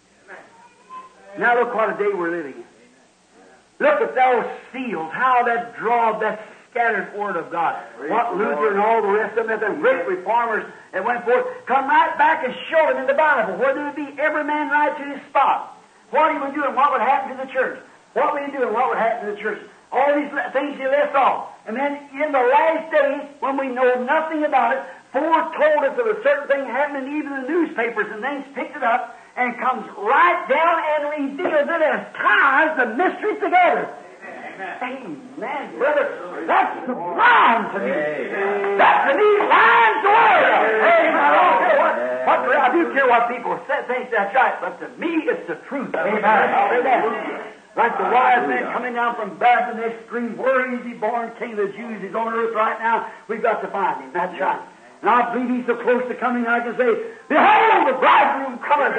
Now look what a day we're living in. Look at those seals, how that draw that scattered Word of God. What Luther and all the rest of them, the great reformers that went forth, come right back and show it in the Bible, where there would be every man right to his spot. What he would do and what would happen to the church. What would he do and what would happen to the church. All these things he left off. And then in the last days, when we know nothing about it, foretold us of a certain thing happening, even in the newspapers and things picked it up, and comes right down and reveals it as ties the mysteries together. Amen. Amen, brother. That's sublime to me. Amen. That to me lines the word. Amen. I don't care what, what, I do care what people say, think that's right, but to me it's the truth. Amen. Amen. Like the wise man coming down from Babylon, they scream, where is he born, King of the Jews? He's on earth right now. We've got to find him. That's right. And I believe he's so close to coming, I can say, behold, the bridegroom cometh.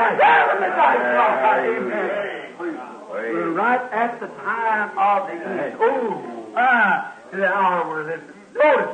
Amen. We're right at the time of the end. Oh, ah, to the hour we're living. Notice.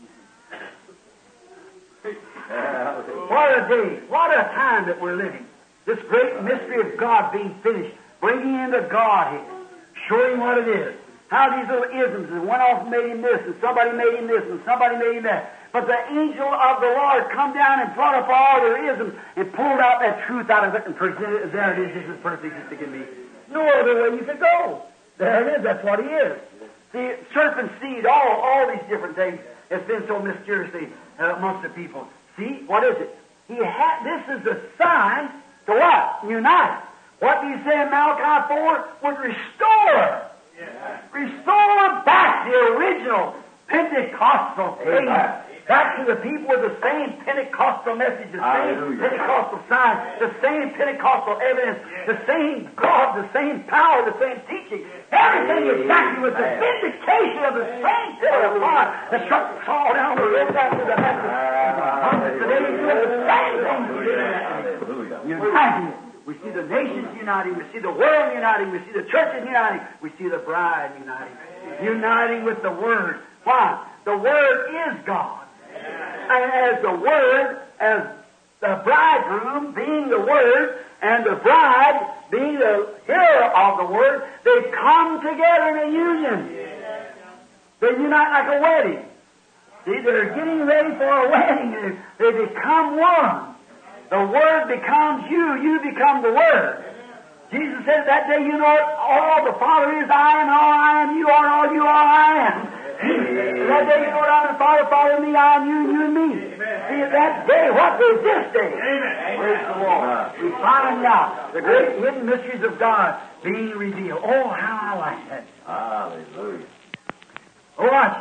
What a day. What a time that we're living. This great mystery of God being finished. Bringing into Godhead. Showing what it is. How these little isms, and one off made him this, and somebody made him this, and somebody made him that. But the angel of the Lord come down and brought up all their isms and pulled out that truth out of it and presented it. There it is. This is perfect as it can be. No other way you could go. There it is. That's what he is. See, serpent seed, all, all these different things has been so mysteriously uh, amongst the people. See, what is it? He had, this is a sign to what? Unite. What do you say in Malachi four? Would restore. Yeah. Restore back the original Pentecostal faith. Back to the people with the same Pentecostal message, the same Hallelujah. Pentecostal sign, the same Pentecostal evidence, the same God, the same power, the same teaching. Everything exactly with the vindication of the same pillar of fire that struck Saul down the road after the message. Today we do the same thing. Uniting. We see the nations uniting. We see the world uniting. We see the churches uniting. We see the bride uniting. Uniting with the Word. Why? The Word is God. And as the Word, as the bridegroom being the Word, and the bride being the hearer of the Word, they come together in a union. They unite like a wedding. See, they're getting ready for a wedding. They, they become one. The Word becomes you. You become the Word. Jesus said that day, you know all the Father is I, and all I am. You are all you are I am. That day, you know what I'm the Father, Father me, I am you, you and me. Amen. See, that day, what is this day? Amen. Praise the Lord. We find out the great hidden mysteries of God being revealed. Oh, how I like that. Hallelujah. Oh, watch.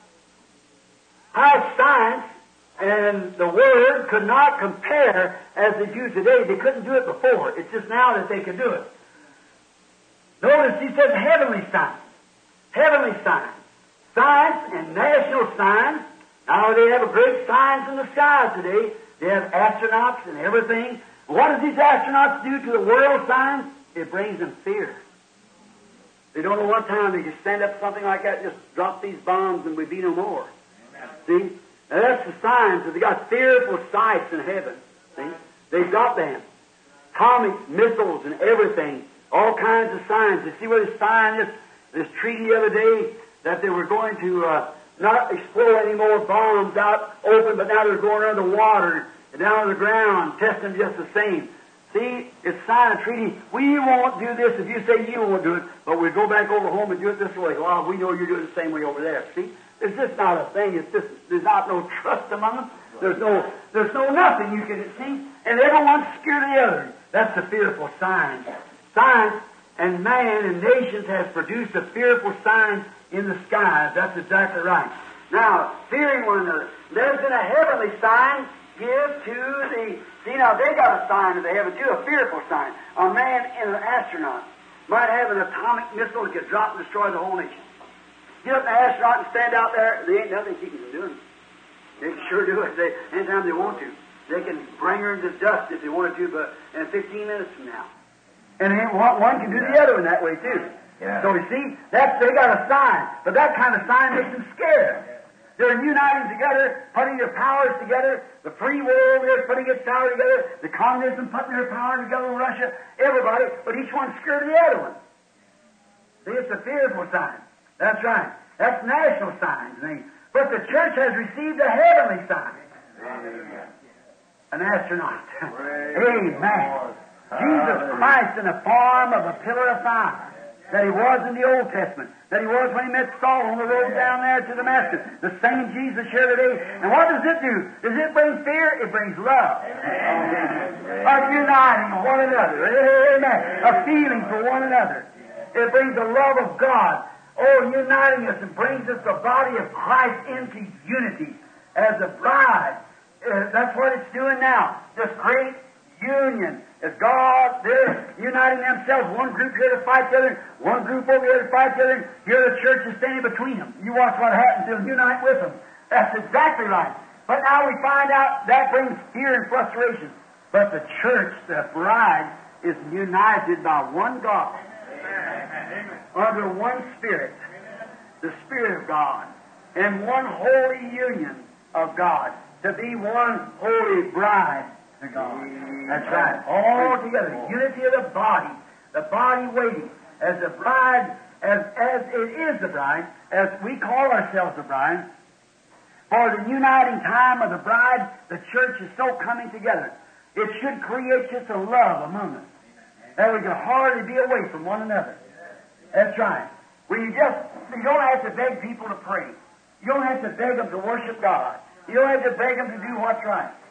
How science and the Word could not compare as they do today. They couldn't do it before. It's just now that they can do it. Notice he says heavenly signs. Heavenly signs. Science and national signs. Now they have a great science in the sky today. They have astronauts and everything. What does these astronauts do to the world science? It brings them fear. They don't know what time they can stand up something like that and just drop these bombs and we'd be no more. Amen. See? Now that's the signs that they got fearful sights in heaven. See? They've got them. Atomic missiles and everything. All kinds of signs. You see where they signed this, this treaty the other day? That they were going to uh, not explode any more bombs out open, but now they're going under the water and down on the ground, testing just the same. See, it's signed a treaty. We won't do this if you say you won't do it, but we'll go back over home and do it this way. Well, we know you're doing the same way over there. See, it's just not a thing. It's just there's not no trust among them. There's no there's no nothing you can see, and everyone's scared of the other. That's the fearful sign. Science and man and nations has produced a fearful sign in the skies. That's exactly right. Now, fearing one another. There's been a heavenly sign give to the... See, now, they got a sign of the heaven, too, a fearful sign. A man in an astronaut might have an atomic missile that could drop and destroy the whole nation. Get up in an astronaut and stand out there, there ain't nothing keeping them doing. They can sure do it they, anytime they want to. They can bring her into dust if they wanted to, but in fifteen minutes from now. And one, one can do the other in that way, too. Yeah. So you see, that's, they got a sign, but that kind of sign makes them scared. They're uniting together, putting their powers together. The free world is putting its power together. The communism putting their power together in Russia. Everybody, but each one's scared of the other one. See, it's a fearful sign. That's right. That's national signs. But the church has received a heavenly sign. Amen. An astronaut. Amen. Jesus Christ in the form of a pillar of fire. That He was in the Old Testament. That He was when He met Saul on the road down there to Damascus. The same Jesus here today. And what does it do? Does it bring fear? It brings love. Amen. A uniting one another. Amen. A feeling for one another. It brings the love of God. Oh, uniting us and brings us the body of Christ into unity as a bride. Uh, that's what it's doing now. This great union. As God, they're uniting themselves. One group here to fight the other, one group over here to fight the other. Here the church is standing between them. You watch what happens. They'll unite with them. That's exactly right. But now we find out that brings fear and frustration. But the church, the bride, is united by one God. Amen. Under one Spirit. The Spirit of God. And one holy union of God. To be one holy bride. To God. That's right. All together. Unity of the body. The body waiting. As the bride, as, as it is the bride, as we call ourselves the bride, for the uniting time of the bride, the church is so coming together. It should create just a love among us. That we can hardly be away from one another. That's right. When you just, you don't have to beg people to pray. You don't have to beg them to worship God. You don't have to beg them to do what's right.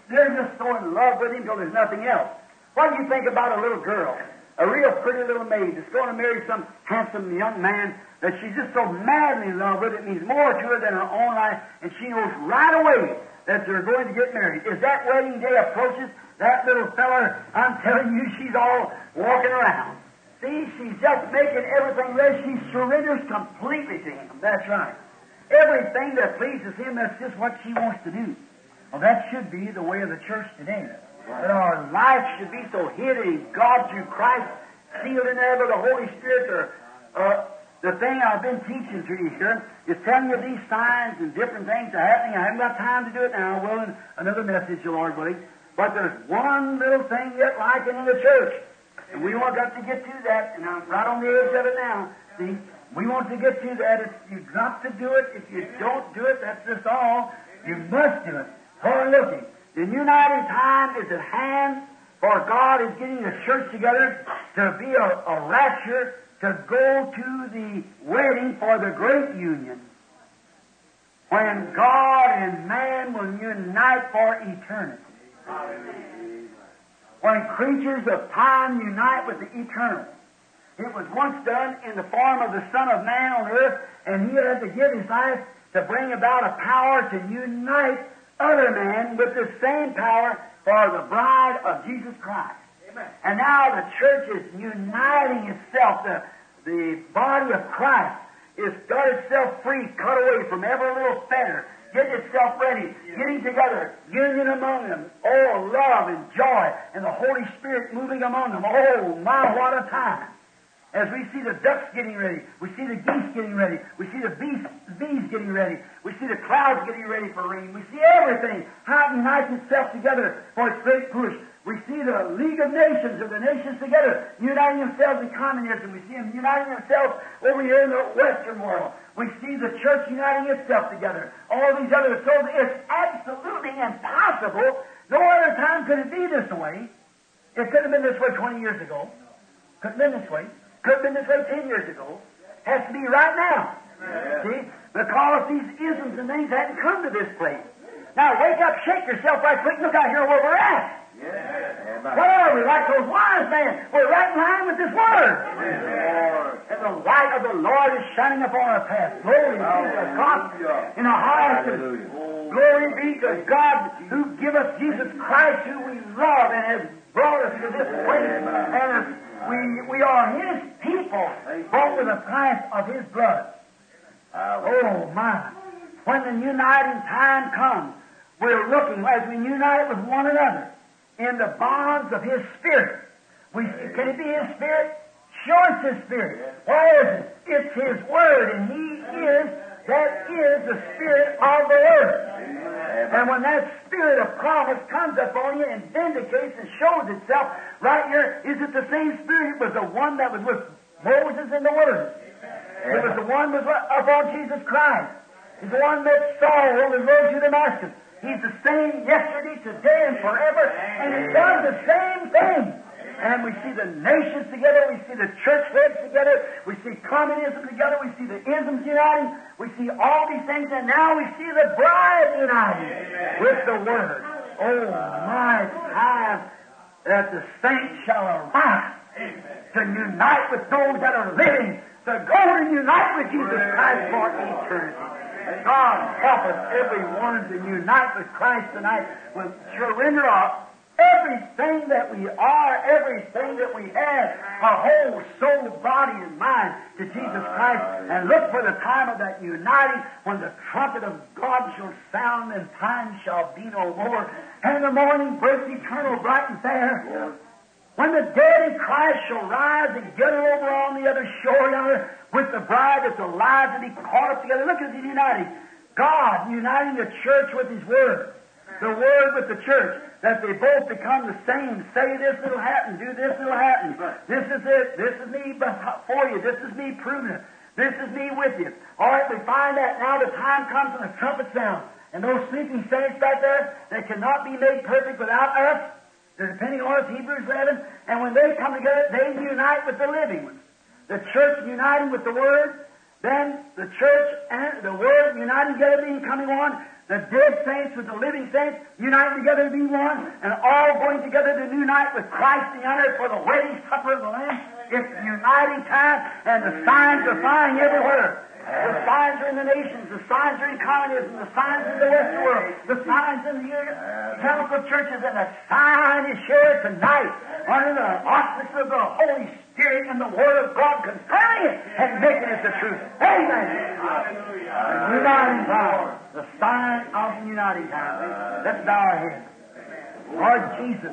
they're just so in love with him till there's nothing else. What do you think about a little girl, a real pretty little maid that's going to marry some handsome young man that she's just so madly in love with, it means more to her than her own life, and she knows right away that they're going to get married. As that wedding day approaches, that little fella, I'm telling you, she's all walking around. See, she's just making everything ready. She surrenders completely to him. That's right. Everything that pleases him, that's just what she wants to do. Well, that should be the way of the church today. That our life should be so hid in God through Christ, sealed in there by the Holy Spirit. Or, uh, the thing I've been teaching to you here is telling you these signs and different things are happening. I haven't got time to do it now. I will in another message, the Lord willing. But there's one little thing yet lacking in the church. And we want got to get to that. And I'm right on the edge of it now. See, we want to get to that. If you've got to do it. If you don't do it, that's just all. You must do it. For looking. The uniting time is at hand, for God is getting the church together to be a, a rapture, to go to the wedding for the great union, when God and man will unite for eternity. When creatures of time unite with the eternal. It was once done in the form of the Son of Man on earth, and He had to give His life to bring about a power to unite other men with the same power for the bride of Jesus Christ. Amen. And now the church is uniting itself. The, the body of Christ is got itself free, cut away from every little fetter, getting itself ready, getting together, union among them. Oh, love and joy, and the Holy Spirit moving among them. Oh, my, what a time. As we see the ducks getting ready, we see the geese getting ready, we see the bees, bees getting ready, we see the clouds getting ready for rain, we see everything, how it unites itself together for its great push. We see the League of Nations, or the nations together, uniting themselves in communism. We see them uniting themselves over here in the Western world. We see the church uniting itself together. All these others. So it's absolutely impossible. No other time could it be this way. It could have been this way twenty years ago. Could have been this way. Could have been this way ten years ago. Has to be right now. Yeah. See? Because these isms and things hadn't come to this place. Now wake up, shake yourself right quick, look out here where we're at. Yeah. What are we? Like those wise men. We're right in line with this Word. Yeah. And the light of the Lord is shining upon our path. Glory be to God in the highest. Glory be to God who give us Jesus Christ, who we love and has brought us to this place. And we, we are His people, bought with the price of His blood. Oh, my. When the uniting time comes, we're looking as we unite with one another in the bonds of His Spirit. We, can it be His Spirit? Sure, it's His Spirit. Why is it? It's His Word, and He is, that is the Spirit of the Word. And when that Spirit of promise comes upon you and vindicates and shows itself right here, is it the same Spirit? It was the one that was with Moses in the Word. It was the one that was upon Jesus Christ. It's the one that Saul on the road to Damascus. He's the same yesterday, today, and forever, and He does the same thing. And we see the nations together, we see the church heads together, we see communism together, we see the isms uniting, we see all these things, and now we see the bride uniting with the Word. Oh, my time that the saints shall arise to unite with those that are living, to go and unite with Jesus Christ for eternity. God help us, everyone, to unite with Christ tonight, with surrender of everything that we are, everything that we have, our whole soul, body, and mind to Jesus Christ, and look for the time of that uniting when the trumpet of God shall sound and time shall be no more, and the morning breaks eternal, bright and fair. When the dead in Christ shall rise and get over on the other shore yonder with the bride that's alive to be caught up together. Look at it uniting. God uniting the church with His Word. The Word with the church. That they both become the same. Say this, it'll happen. Do this, it'll happen. This is it. This is me for you. This is me proving it. This is me with you. All right, we find that now the time comes when the trumpet sounds. And those sleeping saints back there, they cannot be made perfect without us. They're depending on us, Hebrews eleven. And when they come together, they unite with the living ones. The church uniting with the Word, then the church and the world united together being coming one, the dead saints with the living saints united together to be one, and all going together to unite with Christ the honor for the wedding supper of the Lamb. It's uniting time, and the signs are flying everywhere. The signs are in the nations, the signs are in communism, the signs in the Western world, the signs in the Council of Churches, and the sign is shared tonight under the auspices of the Holy Spirit and the Word of God confirming it and making it the truth. Amen. The uniting power, the sign of the uniting time. Let's bow our heads. Lord Jesus,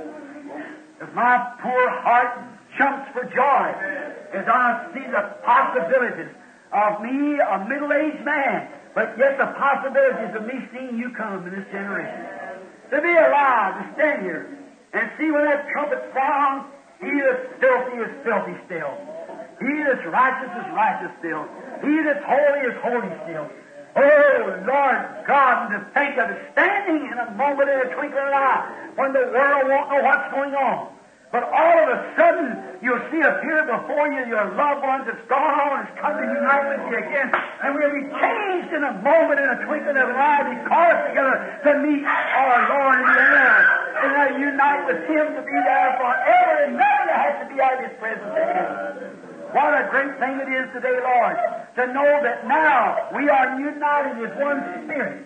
as my poor heart jumps for joy as I see the possibilities of me, a middle-aged man, but yet the possibilities of me seeing you come in this generation. To be alive, to stand here, and see when that trumpet sounds, he that's filthy is filthy still. He that's righteous is righteous still. He that's holy is holy still. Oh, Lord God, and to think of it standing in a moment, in a twinkling of an eye, when the world won't know what's going on. But all of a sudden, you'll see appear before you your loved ones that's gone on and has come to unite with you again. And we'll be changed in a moment, in a twinkling of an eye, be called together to meet our Lord in the air. And to unite with Him to be there forever and never to have to be out of His presence again. What a great thing it is today, Lord, to know that now we are united as one Spirit.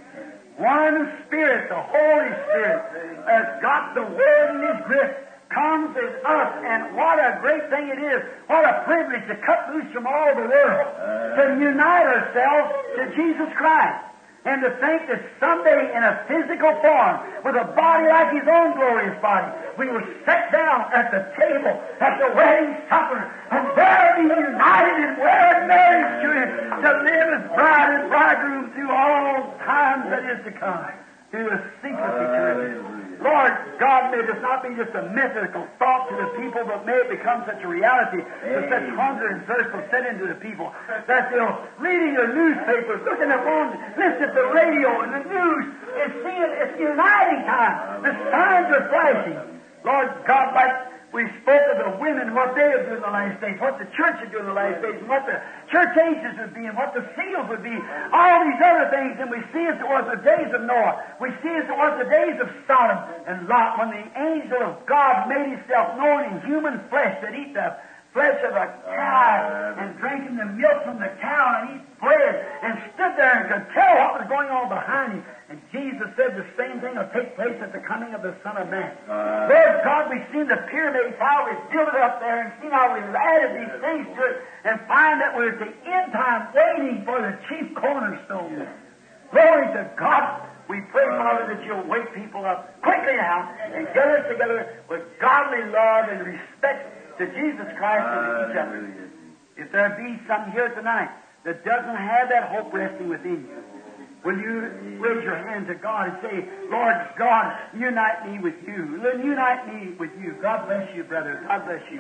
One Spirit, the Holy Spirit, has got the Word in His grip, comes as us, and what a great thing it is. What a privilege to cut loose from all the world, to unite ourselves to Jesus Christ, and to think that someday in a physical form, with a body like His own glorious body, we will sit down at the table, at the wedding supper, and there be united and wear marriage to Him, to live as bride and bridegroom through all times that is to come, through a secrecy to Him. Lord God, may this not be just a mythical thought to the people, but may it become such a reality that such hunger and thirst will set into the people, that they'll reading the newspapers, looking up on, listen to the radio and the news, and seeing it's uniting time. The signs are flashing. Lord God, like we spoke of the women, what they would do in the last days, what the church would do in the last days, and what the church ages would be, and what the seals would be, all these other things, and we see as it was the days of Noah, we see as it was the days of Sodom and Lot, when the angel of God made Himself known in human flesh, that eat the flesh of a cow, and drinking the milk from the cow, and eat bread, and stood there and could tell what was going on behind him. And Jesus said the same thing will take place at the coming of the Son of Man. Uh, Lord God, we've seen the pyramid, how we've built it up there, and seen how we've added these things to it, and find that we're at the end time waiting for the chief cornerstone. Yeah. Glory to God. We pray, Father, that You'll wake people up quickly now and get us together with godly love and respect to Jesus Christ and to each other. If there be some here tonight that doesn't have that hope resting within you, will you raise your hand to God and say, Lord God, unite me with You. Unite me with You. God bless you, brother. God bless you.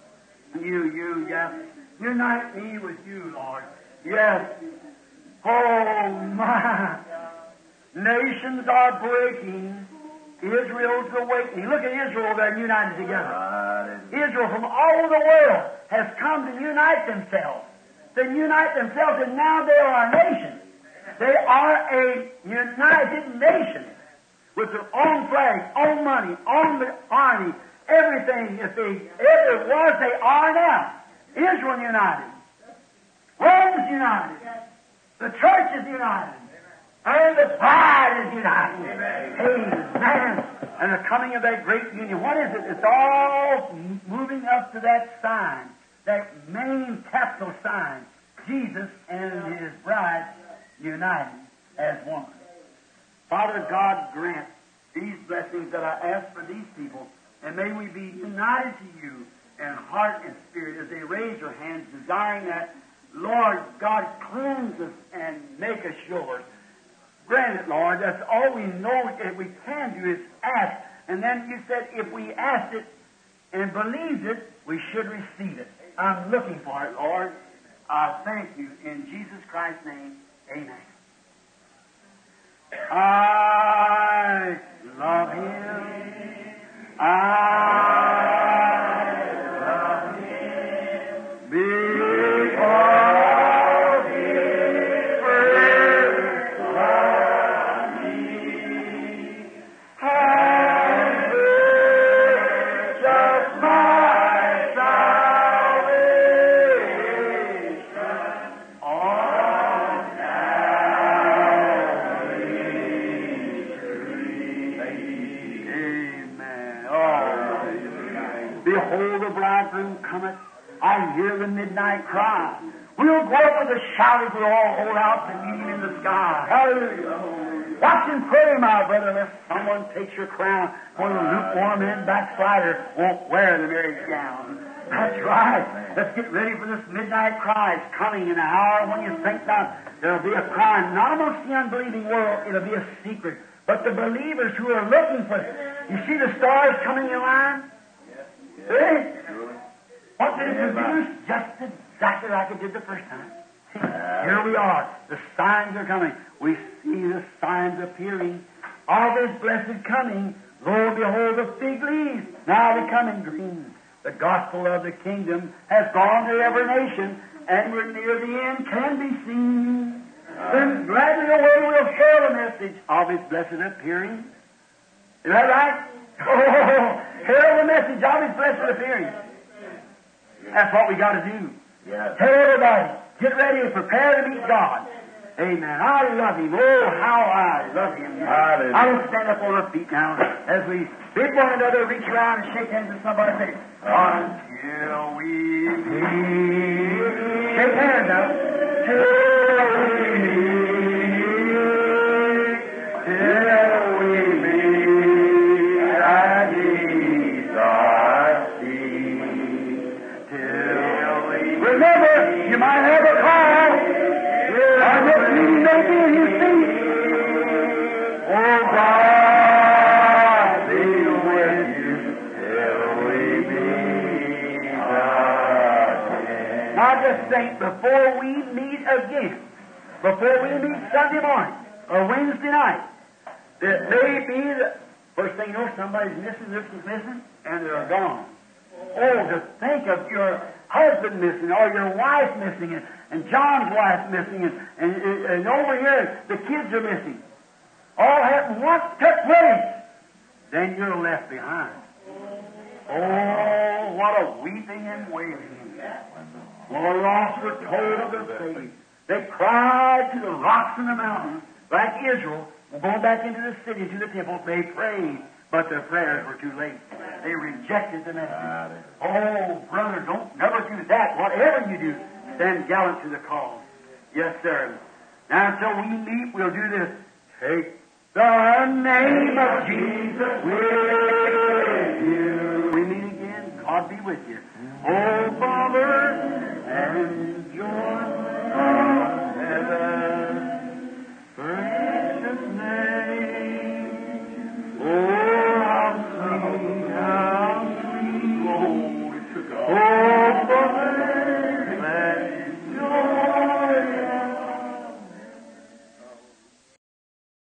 You, you, yes. Unite me with You, Lord. Yes. Oh, my. Nations are breaking. Israel's awakening. Look at Israel there united together. Israel from all over the world has come to unite themselves. To unite themselves, and now they are a nation. They are a united nation with their own flag, own money, own army, everything. If they ever was, they are now. Israel united. Rome's united. The church is united. And the bride is united. Amen. And the coming of that great union. What is it? It's all moving up to that sign, that main capital sign. Jesus and His bride united as one. Father God, grant these blessings that I ask for these people, and may we be united to You in heart and spirit as they raise their hands, desiring that, Lord God, cleanse us and make us yours. Grant it, Lord. That's all we know that we can do is ask. And then You said if we asked it and believed it, we should receive it. I'm looking for it, Lord. I thank You. In Jesus Christ's name, amen. I love Him. I love Him because He Behold, the bridegroom cometh. I hear the midnight cry. We'll go up with a shout as we all hold out to meet him in the sky. Hallelujah. Watch and pray, my brother, lest someone takes your crown, for the lukewarm and backslider won't wear the marriage gown. That's right. Let's get ready for this midnight cry. It's coming in an hour when you think that there'll be a cry, not amongst the unbelieving world. It'll be a secret. But the believers who are looking for it. You see the stars coming in line? See? What did it produce? Just exactly like it did the first time. See, here we are. The signs are coming. We see the signs appearing of His blessed coming. Lo, behold, the fig leaves now becoming green. The gospel of the kingdom has gone to every nation, and we're near the end, can be seen. Then gladly away we'll share the message of His blessed appearing. Is that right? Oh, hear the message of His blessed appearing. That's what we got to do. Yes. Tell everybody, get ready and prepare to meet God. Amen. I love Him. Oh, how I love Him. Hallelujah. I will stand up on our feet now as we bid one another, reach around and shake hands with somebody and say, until we meet. Shake hands now. Till we meet. Till we meet at Jesus' feet. Till we remember, you might have a call. Our next meeting may be in His feet. Oh, God, be with you till we meet again. Now just think, before we meet again, before we meet Sunday morning or Wednesday night, it may be the first thing you know, somebody's missing, this is missing, and they're gone. Oh, to think of your husband missing, or your wife missing, and, and John's wife missing, and, and, and over here the kids are missing. All happened once, took place. Then you're left behind. Oh, what a weeping and wailing. When the lost were told of their faith, they cried to the rocks and the mountains, like Israel, going back into the city, to the temple. They prayed, but their prayers were too late. They rejected the message. Oh, brother, don't never do that. Whatever you do, stand gallant to the call. Yes, sir. Now, until we meet, we'll do this. Take the name of Jesus with you. We meet again. God be with you. Oh, Father, and joy.